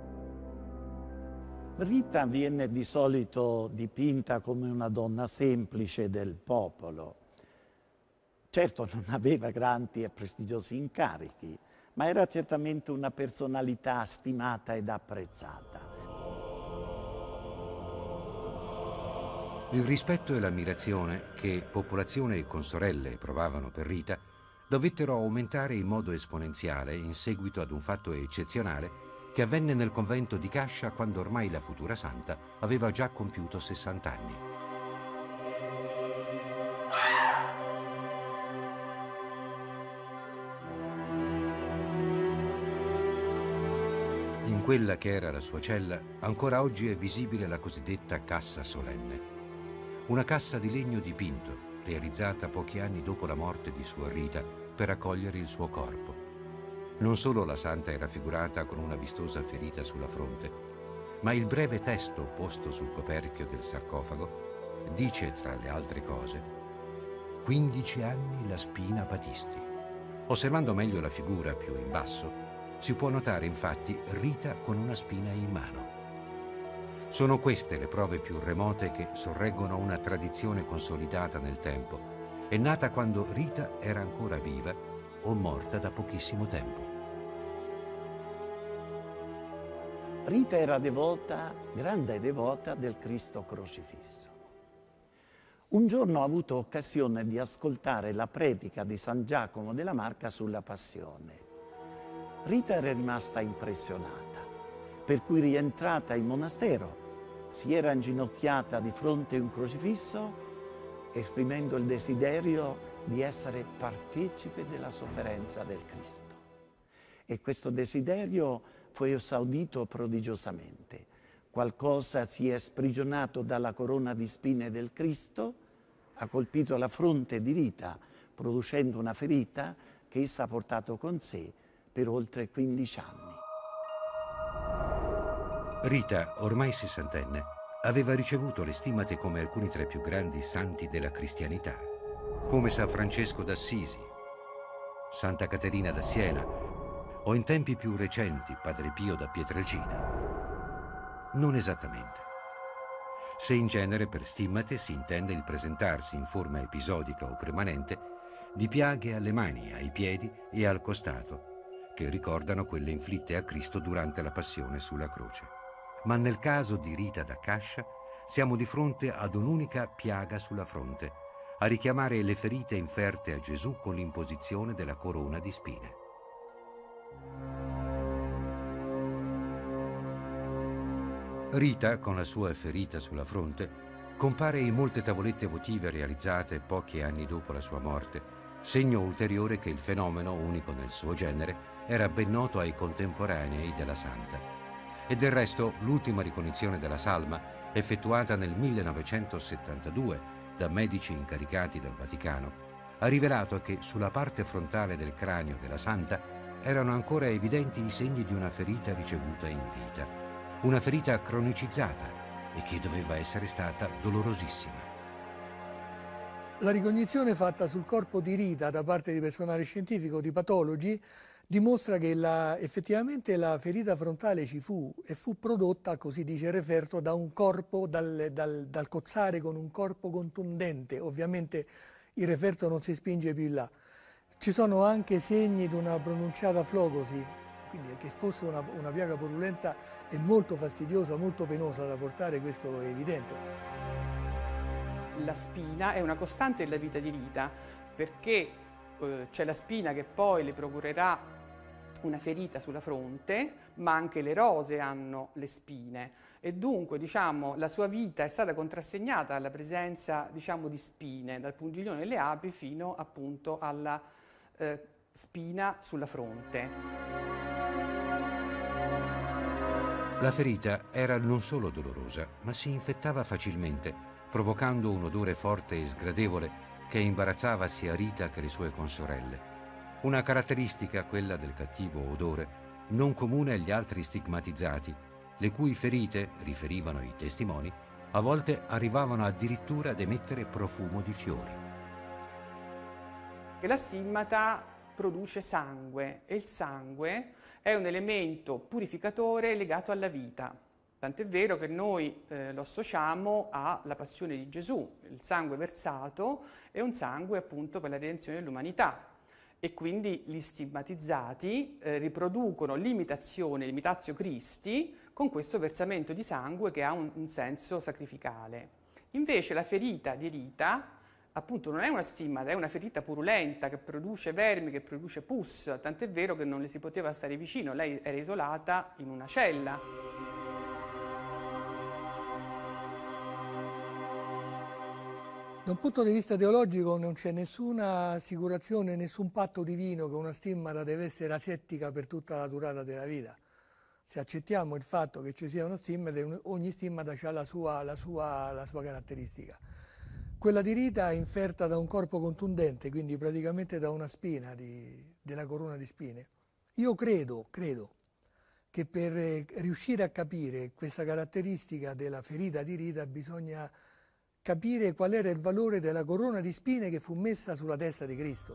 Speaker 3: Rita viene di solito dipinta come una donna semplice del popolo. Certo, non aveva grandi e prestigiosi incarichi, ma era certamente una personalità stimata ed apprezzata.
Speaker 1: Il rispetto e l'ammirazione che popolazione e consorelle provavano per Rita dovettero aumentare in modo esponenziale in seguito ad un fatto eccezionale che avvenne nel convento di Cascia quando ormai la futura santa aveva già compiuto sessanta anni. In quella che era la sua cella, ancora oggi è visibile la cosiddetta cassa solenne. Una cassa di legno dipinto, realizzata pochi anni dopo la morte di Suor Rita per accogliere il suo corpo. Non solo la santa è raffigurata con una vistosa ferita sulla fronte, ma il breve testo posto sul coperchio del sarcofago dice, tra le altre cose, quindici anni la spina batisti. Osservando meglio la figura più in basso, si può notare infatti Rita con una spina in mano. Sono queste le prove più remote che sorreggono una tradizione consolidata nel tempo e nata quando Rita era ancora viva o morta da pochissimo tempo.
Speaker 3: Rita era devota, grande devota del Cristo crocifisso. Un giorno ha avuto occasione di ascoltare la predica di San Giacomo della Marca sulla Passione. Rita era rimasta impressionata, per cui rientrata in monastero si era inginocchiata di fronte a un crocifisso esprimendo il desiderio di essere partecipe della sofferenza del Cristo. E questo desiderio fu esaudito prodigiosamente. Qualcosa si è sprigionato dalla corona di spine del Cristo, ha colpito la fronte di Rita, producendo una ferita che essa ha portato con sé per oltre quindici anni.
Speaker 1: Rita, ormai sessantenne, aveva ricevuto le stimate come alcuni tra i più grandi santi della cristianità, come San Francesco d'Assisi, Santa Caterina da Siena o in tempi più recenti Padre Pio da Pietrelcina. Non esattamente. Se in genere per stimmate si intende il presentarsi in forma episodica o permanente di piaghe alle mani, ai piedi e al costato, che ricordano quelle inflitte a Cristo durante la passione sulla croce. Ma nel caso di Rita da Cascia siamo di fronte ad un'unica piaga sulla fronte, a richiamare le ferite inferte a Gesù con l'imposizione della corona di spine. Rita, con la sua ferita sulla fronte, compare in molte tavolette votive realizzate pochi anni dopo la sua morte, segno ulteriore che il fenomeno, unico nel suo genere, era ben noto ai contemporanei della santa. E del resto l'ultima ricognizione della salma, effettuata nel millenovecentosettantadue da medici incaricati dal Vaticano, ha rivelato che sulla parte frontale del cranio della santa erano ancora evidenti i segni di una ferita ricevuta in vita, una ferita cronicizzata e che doveva essere stata dolorosissima.
Speaker 2: La ricognizione fatta sul corpo di Rita da parte di personale scientifico, di patologi, dimostra che la, effettivamente la ferita frontale ci fu e fu prodotta, così dice il referto, da un corpo, dal, dal, dal cozzare con un corpo contundente. Ovviamente il referto non si spinge più in là. Ci sono anche segni di una pronunciata flogosi, quindi che fosse una, una piaga purulenta e molto fastidiosa, molto penosa da portare, questo è evidente.
Speaker 4: la spina è una costante della vita di Rita, perché eh, c'è la spina che poi le procurerà una ferita sulla fronte, ma anche le rose hanno le spine e dunque, diciamo, la sua vita è stata contrassegnata dalla presenza, diciamo, di spine, dal pungiglione delle api fino appunto alla eh, spina sulla fronte.
Speaker 1: La ferita era non solo dolorosa, ma si infettava facilmente, provocando un odore forte e sgradevole che imbarazzava sia Rita che le sue consorelle. Una caratteristica, quella del cattivo odore, non comune agli altri stigmatizzati, le cui ferite, riferivano i testimoni, a volte arrivavano addirittura ad emettere profumo di fiori.
Speaker 4: La stimmata produce sangue e il sangue è un elemento purificatore legato alla vita. Tant'è vero che noi eh, lo associamo alla passione di Gesù. Il sangue versato è un sangue appunto per la redenzione dell'umanità. E quindi gli stigmatizzati eh, riproducono l'imitazione, l'imitatio Christi, con questo versamento di sangue che ha un, un senso sacrificale. Invece la ferita di Rita, appunto, non è una stimmata, è una ferita purulenta che produce vermi, che produce pus, tant'è vero che non le si poteva stare vicino, lei era isolata in una cella.
Speaker 2: Da un punto di vista teologico non c'è nessuna assicurazione, nessun patto divino che una stimmata deve essere asettica per tutta la durata della vita. Se accettiamo il fatto che ci sia una stimmata, ogni stimmata ha la sua, la sua, la sua caratteristica. Quella di Rita è inferta da un corpo contundente, quindi praticamente da una spina, di, della corona di spine. Io credo, credo che per riuscire a capire questa caratteristica della ferita di Rita bisogna capire qual era il valore della corona di spine che fu messa sulla testa di Cristo.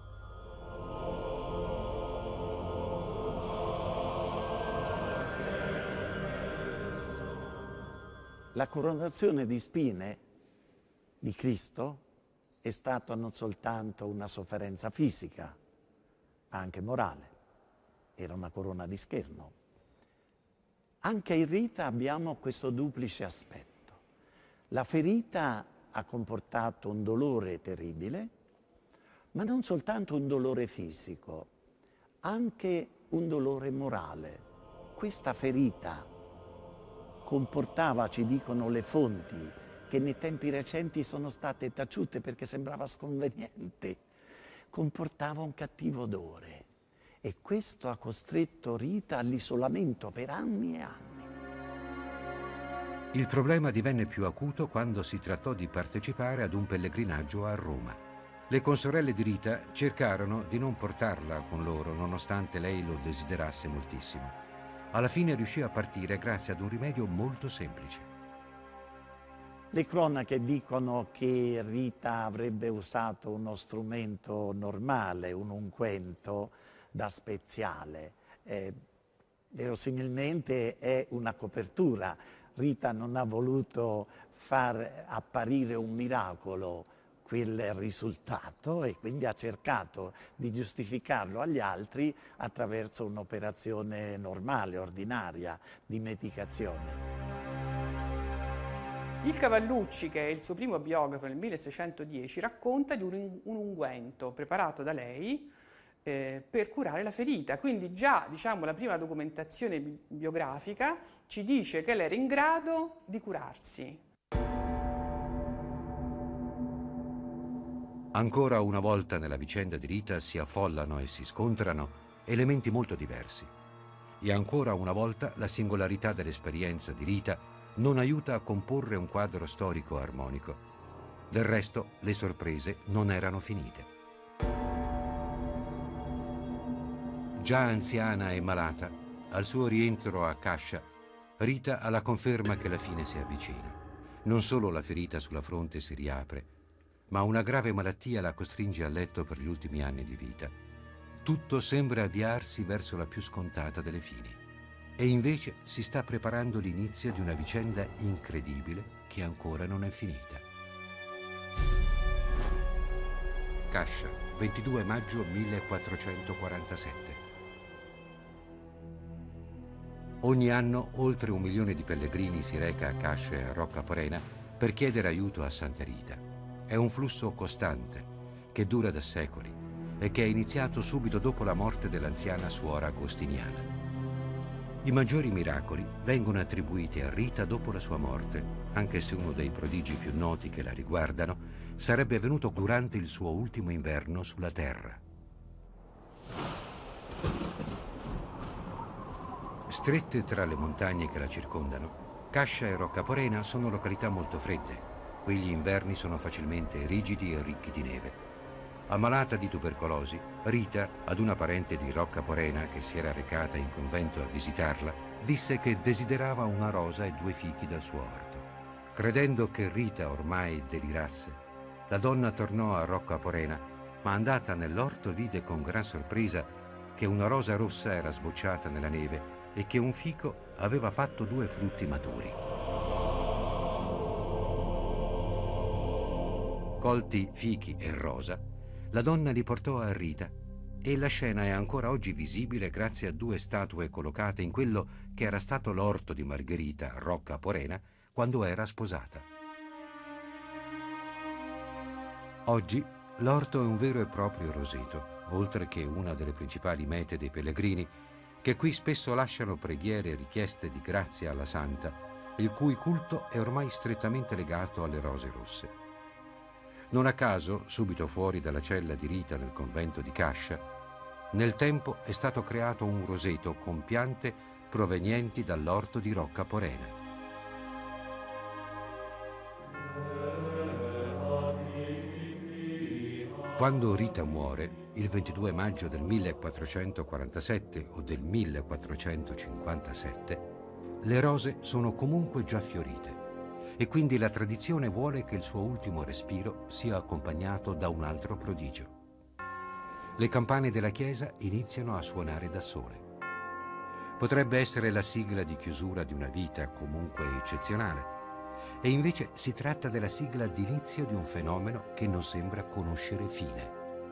Speaker 3: La coronazione di spine di Cristo è stata non soltanto una sofferenza fisica, ma anche morale. Era una corona di scherno. Anche in Rita abbiamo questo duplice aspetto. La ferita ha comportato un dolore terribile, ma non soltanto un dolore fisico, anche un dolore morale. Questa ferita comportava, ci dicono le fonti, che nei tempi recenti sono state taciute perché sembrava sconveniente, comportava un cattivo odore e questo ha costretto Rita all'isolamento per anni e anni.
Speaker 1: Il problema divenne più acuto quando si trattò di partecipare ad un pellegrinaggio a Roma. Le consorelle di Rita cercarono di non portarla con loro, nonostante lei lo desiderasse moltissimo. Alla fine riuscì a partire grazie ad un rimedio molto semplice.
Speaker 3: Le cronache dicono che Rita avrebbe usato uno strumento normale, un unguento da speziale. Eh, verosimilmente è una copertura. Rita non ha voluto far apparire un miracolo quel risultato e quindi ha cercato di giustificarlo agli altri attraverso un'operazione normale, ordinaria, di medicazione.
Speaker 4: Il Cavallucci, che è il suo primo biografo nel milleseicentodieci, racconta di un, un unguento preparato da lei eh, per curare la ferita. Quindi già, diciamo, la prima documentazione bi biografica ci dice che lei era in grado di curarsi.
Speaker 1: Ancora una volta nella vicenda di Rita si affollano e si scontrano elementi molto diversi. E ancora una volta la singolarità dell'esperienza di Rita non aiuta a comporre un quadro storico armonico. Del resto, le sorprese non erano finite. Già anziana e malata, al suo rientro a Cascia, Rita ha la conferma che la fine si avvicina. Non solo la ferita sulla fronte si riapre, ma una grave malattia la costringe a letto per gli ultimi anni di vita. Tutto sembra avviarsi verso la più scontata delle fini. E invece si sta preparando l'inizio di una vicenda incredibile che ancora non è finita. Cascia, ventidue maggio millequattrocentoquarantasette. Ogni anno oltre un milione di pellegrini si reca a Cascia e a Rocca Porena per chiedere aiuto a Santa Rita. è un flusso costante che dura da secoli e che è iniziato subito dopo la morte dell'anziana suora agostiniana. I maggiori miracoli vengono attribuiti a Rita dopo la sua morte, anche se uno dei prodigi più noti che la riguardano sarebbe avvenuto durante il suo ultimo inverno sulla Terra. Strette tra le montagne che la circondano, Cascia e Roccaporena sono località molto fredde. Qui gli inverni sono facilmente rigidi e ricchi di neve. Ammalata di tubercolosi, Rita, ad una parente di Roccaporena che si era recata in convento a visitarla, disse che desiderava una rosa e due fichi dal suo orto. Credendo che Rita ormai delirasse, la donna tornò a Roccaporena, ma andata nell'orto vide con gran sorpresa che una rosa rossa era sbocciata nella neve e che un fico aveva fatto due frutti maturi. Colti fichi e rosa, la donna li portò a Rita e la scena è ancora oggi visibile grazie a due statue collocate in quello che era stato l'orto di Margherita Roccaporena quando era sposata. Oggi l'orto è un vero e proprio roseto, oltre che una delle principali mete dei pellegrini, che qui spesso lasciano preghiere e richieste di grazia alla Santa, il cui culto è ormai strettamente legato alle rose rosse. Non a caso, subito fuori dalla cella di Rita del convento di Cascia, nel tempo è stato creato un roseto con piante provenienti dall'orto di Roccaporena. Quando Rita muore, il ventidue maggio del millequattrocentoquarantasette o del millequattrocentocinquantasette, le rose sono comunque già fiorite e quindi la tradizione vuole che il suo ultimo respiro sia accompagnato da un altro prodigio. Le campane della chiesa iniziano a suonare da sole. Potrebbe essere la sigla di chiusura di una vita comunque eccezionale, e invece si tratta della sigla d'inizio di un fenomeno che non sembra conoscere fine.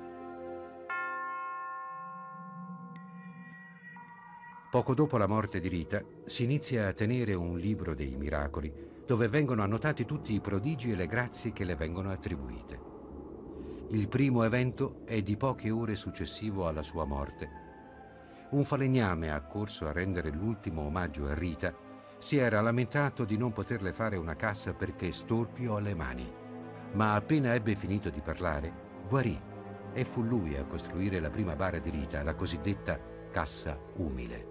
Speaker 1: Poco dopo la morte di Rita si inizia a tenere un libro dei miracoli dove vengono annotati tutti i prodigi e le grazie che le vengono attribuite. Il primo evento è di poche ore successivo alla sua morte. Un falegname accorso a rendere l'ultimo omaggio a Rita si era lamentato di non poterle fare una cassa perché storpio alle mani, ma appena ebbe finito di parlare, guarì e fu lui a costruire la prima bara di Rita, la cosiddetta cassa umile.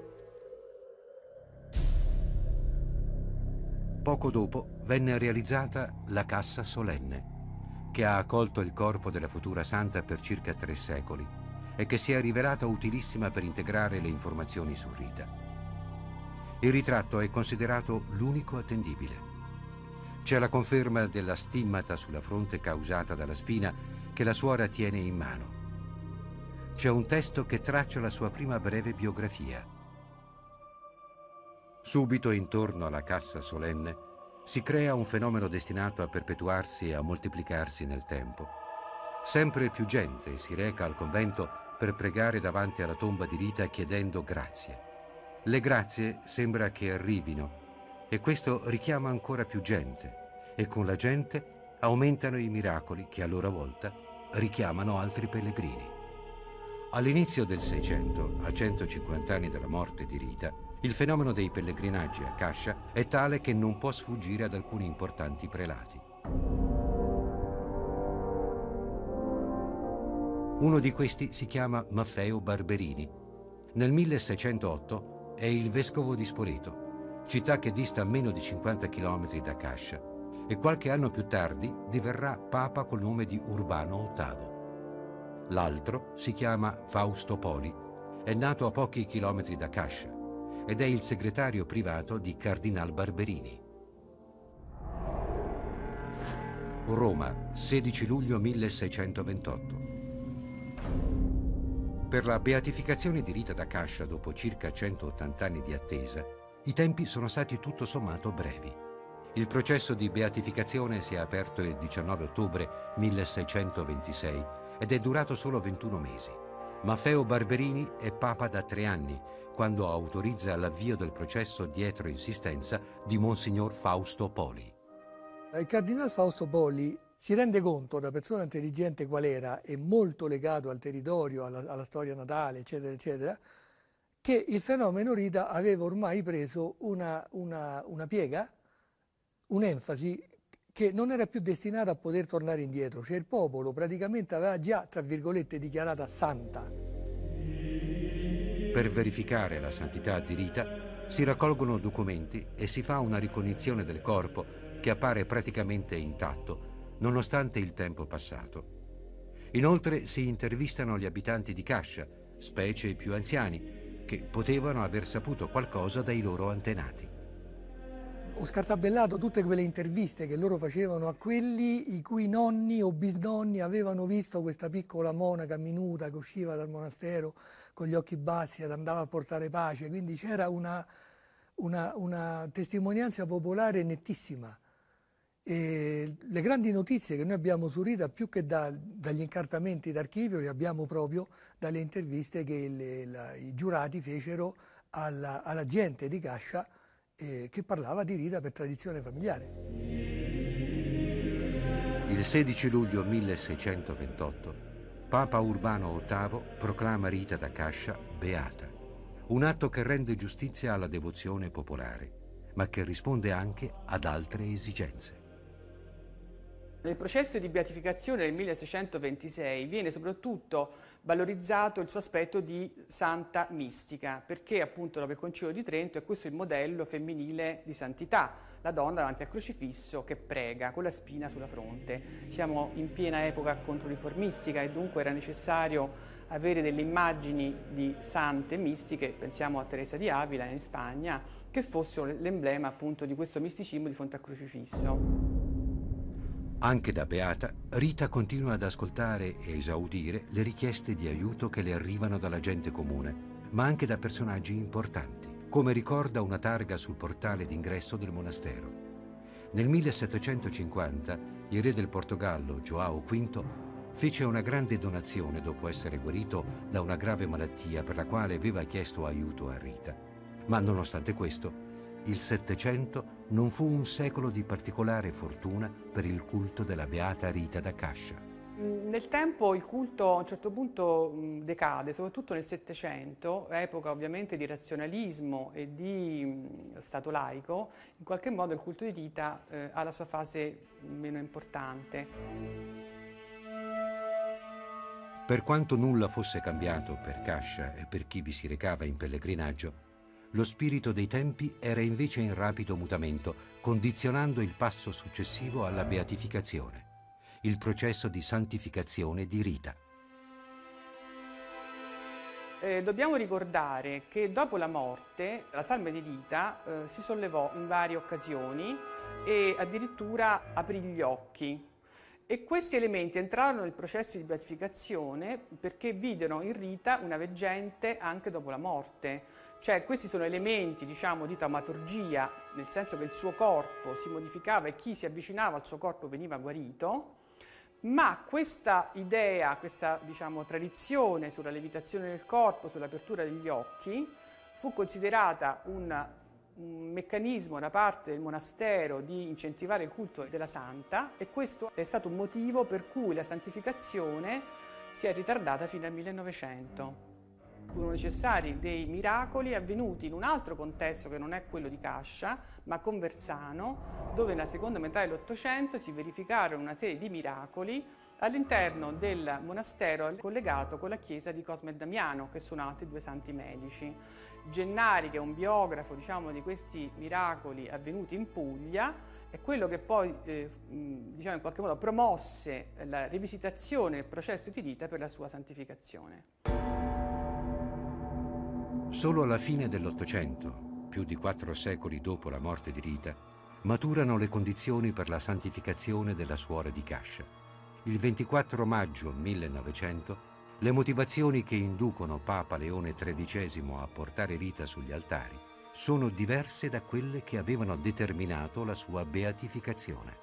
Speaker 1: Poco dopo venne realizzata la cassa solenne, che ha accolto il corpo della futura santa per circa tre secoli e che si è rivelata utilissima per integrare le informazioni su Rita. Il ritratto è considerato l'unico attendibile. C'è la conferma della stimmata sulla fronte causata dalla spina che la suora tiene in mano. C'è un testo che traccia la sua prima breve biografia. Subito intorno alla cassa solenne si crea un fenomeno destinato a perpetuarsi e a moltiplicarsi nel tempo. Sempre più gente si reca al convento per pregare davanti alla tomba di Rita chiedendo grazie. Le grazie sembra che arrivino e questo richiama ancora più gente e con la gente aumentano i miracoli che a loro volta richiamano altri pellegrini. All'inizio del Seicento, a centocinquanta anni dalla morte di Rita, il fenomeno dei pellegrinaggi a Cascia è tale che non può sfuggire ad alcuni importanti prelati. Uno di questi si chiama Maffeo Barberini. Nel milleseicentotto è il vescovo di Spoleto, città che dista meno di cinquanta chilometri da Cascia, e qualche anno più tardi diverrà papa col nome di Urbano ottavo. L'altro si chiama Fausto Poli, è nato a pochi chilometri da Cascia ed è il segretario privato di Cardinal Barberini. Roma, sedici luglio milleseicentoventotto. Per la beatificazione di Rita da Cascia dopo circa centottanta anni di attesa, i tempi sono stati tutto sommato brevi. Il processo di beatificazione si è aperto il diciannove ottobre milleseicentoventisei ed è durato solo ventuno mesi. Maffeo Barberini è papa da tre anni, quando autorizza l'avvio del processo dietro insistenza di Monsignor Fausto Poli.
Speaker 2: Il cardinal Fausto Poli si rende conto, da persona intelligente qual era e molto legato al territorio, alla, alla storia natale, eccetera, eccetera, che il fenomeno Rita aveva ormai preso una, una, una piega, un'enfasi che non era più destinata a poter tornare indietro, cioè il popolo praticamente aveva già, tra virgolette, dichiarata santa.
Speaker 1: Per verificare la santità di Rita si raccolgono documenti e si fa una ricognizione del corpo che appare praticamente intatto, nonostante il tempo passato. Inoltre si intervistano gli abitanti di Cascia, specie i più anziani, che potevano aver saputo qualcosa dai loro antenati.
Speaker 2: Ho scartabellato tutte quelle interviste che loro facevano a quelli i cui nonni o bisnonni avevano visto questa piccola monaca minuta che usciva dal monastero con gli occhi bassi ed andava a portare pace, quindi c'era una, una, una testimonianza popolare nettissima. E le grandi notizie che noi abbiamo su Rita, più che da, dagli incartamenti d'archivio, le abbiamo proprio dalle interviste che le, la, i giurati fecero alla, alla gente di Cascia eh, che parlava di Rita per tradizione familiare.
Speaker 1: Il sedici luglio milleseicentoventotto Papa Urbano ottavo proclama Rita da Cascia beata, un atto che rende giustizia alla devozione popolare, ma che risponde anche ad altre esigenze.
Speaker 4: Nel processo di beatificazione del milleseicentoventisei viene soprattutto valorizzato il suo aspetto di santa mistica, perché appunto dopo il Concilio di Trento è questo il modello femminile di santità, la donna davanti al crocifisso che prega con la spina sulla fronte. Siamo in piena epoca controriformistica e dunque era necessario avere delle immagini di sante mistiche, pensiamo a Teresa di Avila in Spagna, che fossero l'emblema appunto di questo misticismo di fronte al crocifisso.
Speaker 1: Anche da beata, Rita continua ad ascoltare e esaudire le richieste di aiuto che le arrivano dalla gente comune, ma anche da personaggi importanti, come ricorda una targa sul portale d'ingresso del monastero. Nel millesettecentocinquanta il re del Portogallo, João quinto, fece una grande donazione dopo essere guarito da una grave malattia per la quale aveva chiesto aiuto a Rita. Ma nonostante questo, il Settecento non fu un secolo di particolare fortuna per il culto della beata Rita da Cascia.
Speaker 4: Nel tempo il culto a un certo punto decade, soprattutto nel Settecento, epoca ovviamente di razionalismo e di stato laico, in qualche modo il culto di Rita eh, ha la sua fase meno importante.
Speaker 1: Per quanto nulla fosse cambiato per Cascia e per chi vi si recava in pellegrinaggio, lo spirito dei tempi era invece in rapido mutamento, condizionando il passo successivo alla beatificazione, il processo di santificazione di Rita.
Speaker 4: Eh, dobbiamo ricordare che dopo la morte la salma di Rita eh, si sollevò in varie occasioni e addirittura aprì gli occhi. E questi elementi entrarono nel processo di beatificazione perché videro in Rita una veggente anche dopo la morte. Cioè questi sono elementi, diciamo, di taumaturgia, nel senso che il suo corpo si modificava e chi si avvicinava al suo corpo veniva guarito, ma questa idea, questa, diciamo, tradizione sulla levitazione del corpo, sull'apertura degli occhi, fu considerata un, un meccanismo da parte del monastero di incentivare il culto della santa e questo è stato un motivo per cui la santificazione si è ritardata fino al millenovecento. Furono necessari dei miracoli avvenuti in un altro contesto che non è quello di Cascia, ma a Conversano, dove nella seconda metà dell'Ottocento si verificarono una serie di miracoli all'interno del monastero collegato con la chiesa di Cosmo e Damiano, che sono altri due santi medici. Gennari, che è un biografo, diciamo, di questi miracoli avvenuti in Puglia, è quello che poi eh, diciamo, in qualche modo promosse la rivisitazione del processo di Rita per la sua santificazione.
Speaker 1: Solo alla fine dell'Ottocento, più di quattro secoli dopo la morte di Rita, maturano le condizioni per la santificazione della suora di Cascia. Il ventiquattro maggio millenovecento, le motivazioni che inducono Papa Leone tredicesimo a portare Rita sugli altari sono diverse da quelle che avevano determinato la sua beatificazione.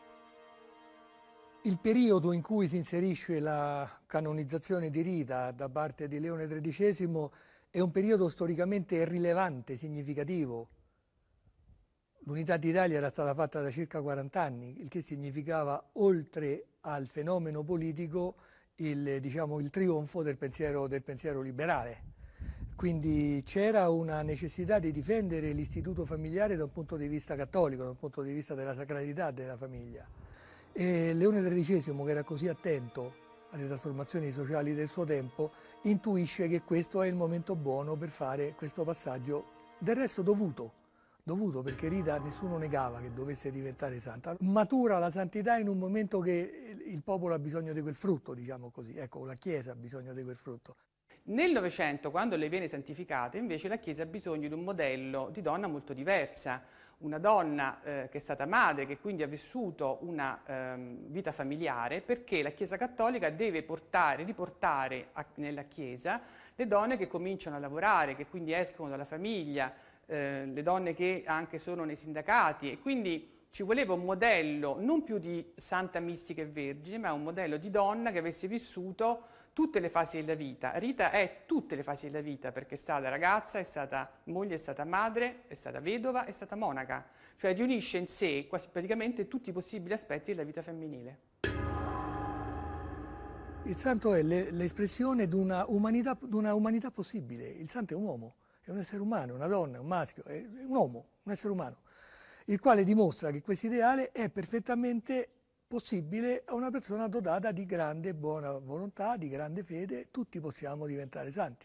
Speaker 2: Il periodo in cui si inserisce la canonizzazione di Rita da parte di Leone tredicesimo è un periodo storicamente rilevante, significativo. L'unità d'Italia era stata fatta da circa quaranta anni, il che significava, oltre al fenomeno politico, il, diciamo, il trionfo del pensiero, del pensiero liberale. Quindi c'era una necessità di difendere l'istituto familiare da un punto di vista cattolico, da un punto di vista della sacralità della famiglia. E Leone tredicesimo, che era così attento alle trasformazioni sociali del suo tempo, intuisce che questo è il momento buono per fare questo passaggio, del resto dovuto. Dovuto perché Rita nessuno negava che dovesse diventare santa. Matura la santità in un momento che il popolo ha bisogno di quel frutto, diciamo così. Ecco, la Chiesa ha bisogno di quel frutto.
Speaker 4: Nel Novecento, quando lei viene santificata, invece la Chiesa ha bisogno di un modello di donna molto diversa. Una donna eh, che è stata madre, che quindi ha vissuto una ehm, vita familiare, perché la Chiesa Cattolica deve portare, riportare a, nella Chiesa le donne che cominciano a lavorare, che quindi escono dalla famiglia, Eh, le donne che anche sono nei sindacati, e quindi ci voleva un modello non più di santa mistica e vergine, ma un modello di donna che avesse vissuto tutte le fasi della vita. Rita è tutte le fasi della vita, perché è stata ragazza, è stata moglie, è stata madre, è stata vedova, è stata monaca, cioè riunisce in sé quasi praticamente tutti i possibili aspetti della vita femminile.
Speaker 2: Il santo è l'espressione di una umanità, di una umanità possibile. Il santo è un uomo. È un essere umano, una donna, un maschio, è un uomo, un essere umano, il quale dimostra che questo ideale è perfettamente possibile a una persona dotata di grande buona volontà, di grande fede. Tutti possiamo diventare santi.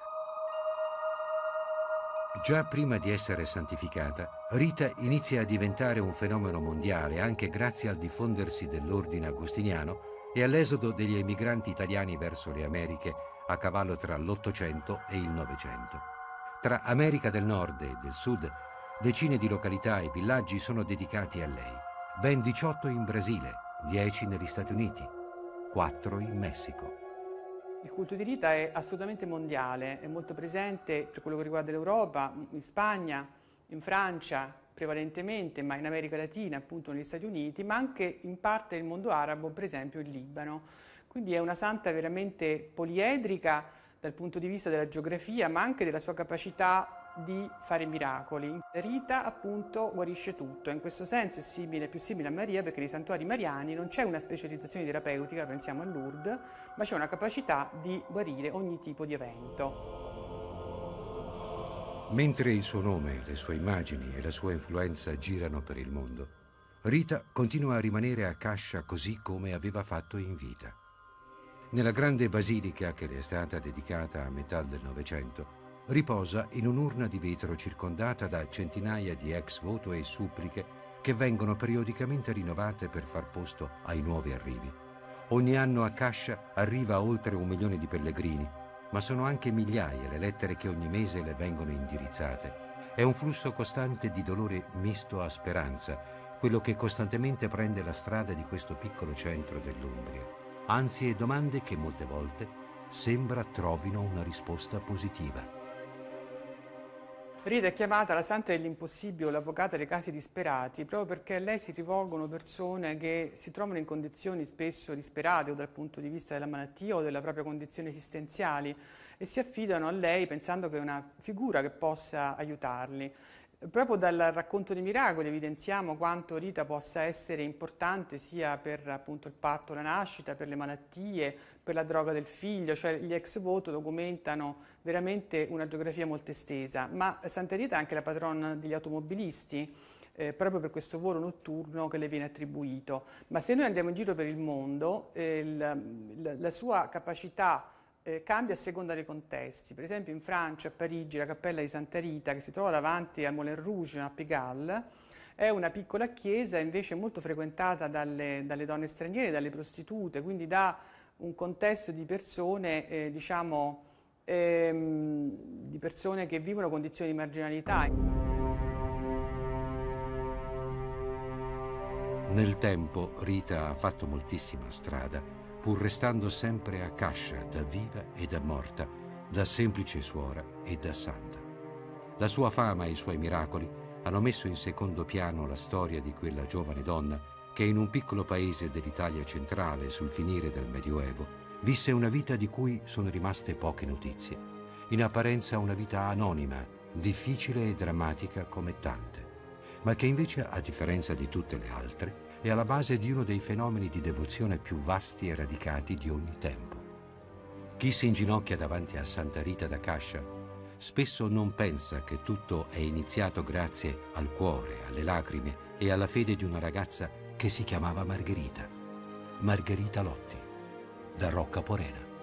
Speaker 1: Già prima di essere santificata, Rita inizia a diventare un fenomeno mondiale anche grazie al diffondersi dell'ordine agostiniano e all'esodo degli emigranti italiani verso le Americhe a cavallo tra l'Ottocento e il Novecento. Tra America del Nord e del Sud, decine di località e villaggi sono dedicati a lei. Ben diciotto in Brasile, dieci negli Stati Uniti, quattro in Messico.
Speaker 4: Il culto di Rita è assolutamente mondiale, è molto presente per quello che riguarda l'Europa, in Spagna, in Francia prevalentemente, ma in America Latina, appunto negli Stati Uniti, ma anche in parte del mondo arabo, per esempio in Libano. Quindi è una santa veramente poliedrica dal punto di vista della geografia, ma anche della sua capacità di fare miracoli. Rita appunto guarisce tutto, in questo senso è simile, più simile a Maria, perché nei santuari mariani non c'è una specializzazione terapeutica, pensiamo a Lourdes, ma c'è una capacità di guarire ogni tipo di evento.
Speaker 1: Mentre il suo nome, le sue immagini e la sua influenza girano per il mondo, Rita continua a rimanere a Cascia così come aveva fatto in vita. Nella grande basilica che le è stata dedicata a metà del Novecento, riposa in un'urna di vetro circondata da centinaia di ex voto e suppliche che vengono periodicamente rinnovate per far posto ai nuovi arrivi. Ogni anno a Cascia arriva oltre un milione di pellegrini, ma sono anche migliaia le lettere che ogni mese le vengono indirizzate. È un flusso costante di dolore misto a speranza, quello che costantemente prende la strada di questo piccolo centro dell'Umbria. Ansie e domande che molte volte sembra trovino una risposta positiva.
Speaker 4: Rita è chiamata la santa dell'impossibile o l'avvocata dei casi disperati, proprio perché a lei si rivolgono persone che si trovano in condizioni spesso disperate o dal punto di vista della malattia o della propria condizione esistenziali, e si affidano a lei pensando che è una figura che possa aiutarli. Proprio dal racconto dei miracoli evidenziamo quanto Rita possa essere importante sia per appunto il parto, la nascita, per le malattie, per la droga del figlio, cioè gli ex voto documentano veramente una geografia molto estesa. Ma Santa Rita è anche la patrona degli automobilisti, eh, proprio per questo volo notturno che le viene attribuito. Ma se noi andiamo in giro per il mondo, eh, la, la, la sua capacità Eh, cambia a seconda dei contesti. Per esempio in Francia, a Parigi, la cappella di Santa Rita, che si trova davanti al Moulin Rouge a Pigalle, è una piccola chiesa invece molto frequentata dalle, dalle donne straniere, dalle prostitute, quindi dà un contesto di persone, eh, diciamo, ehm, di persone che vivono condizioni di marginalità.
Speaker 1: Nel tempo Rita ha fatto moltissima strada, pur restando sempre a Cascia da viva e da morta, da semplice suora e da santa. La sua fama e i suoi miracoli hanno messo in secondo piano la storia di quella giovane donna che in un piccolo paese dell'Italia centrale, sul finire del Medioevo, visse una vita di cui sono rimaste poche notizie. In apparenza una vita anonima, difficile e drammatica come tante. ma che invece, a differenza di tutte le altre, è alla base di uno dei fenomeni di devozione più vasti e radicati di ogni tempo. Chi si inginocchia davanti a Santa Rita d'Akasha spesso non pensa che tutto è iniziato grazie al cuore, alle lacrime e alla fede di una ragazza che si chiamava Margherita, Margherita Lotti, da Rocca Porena.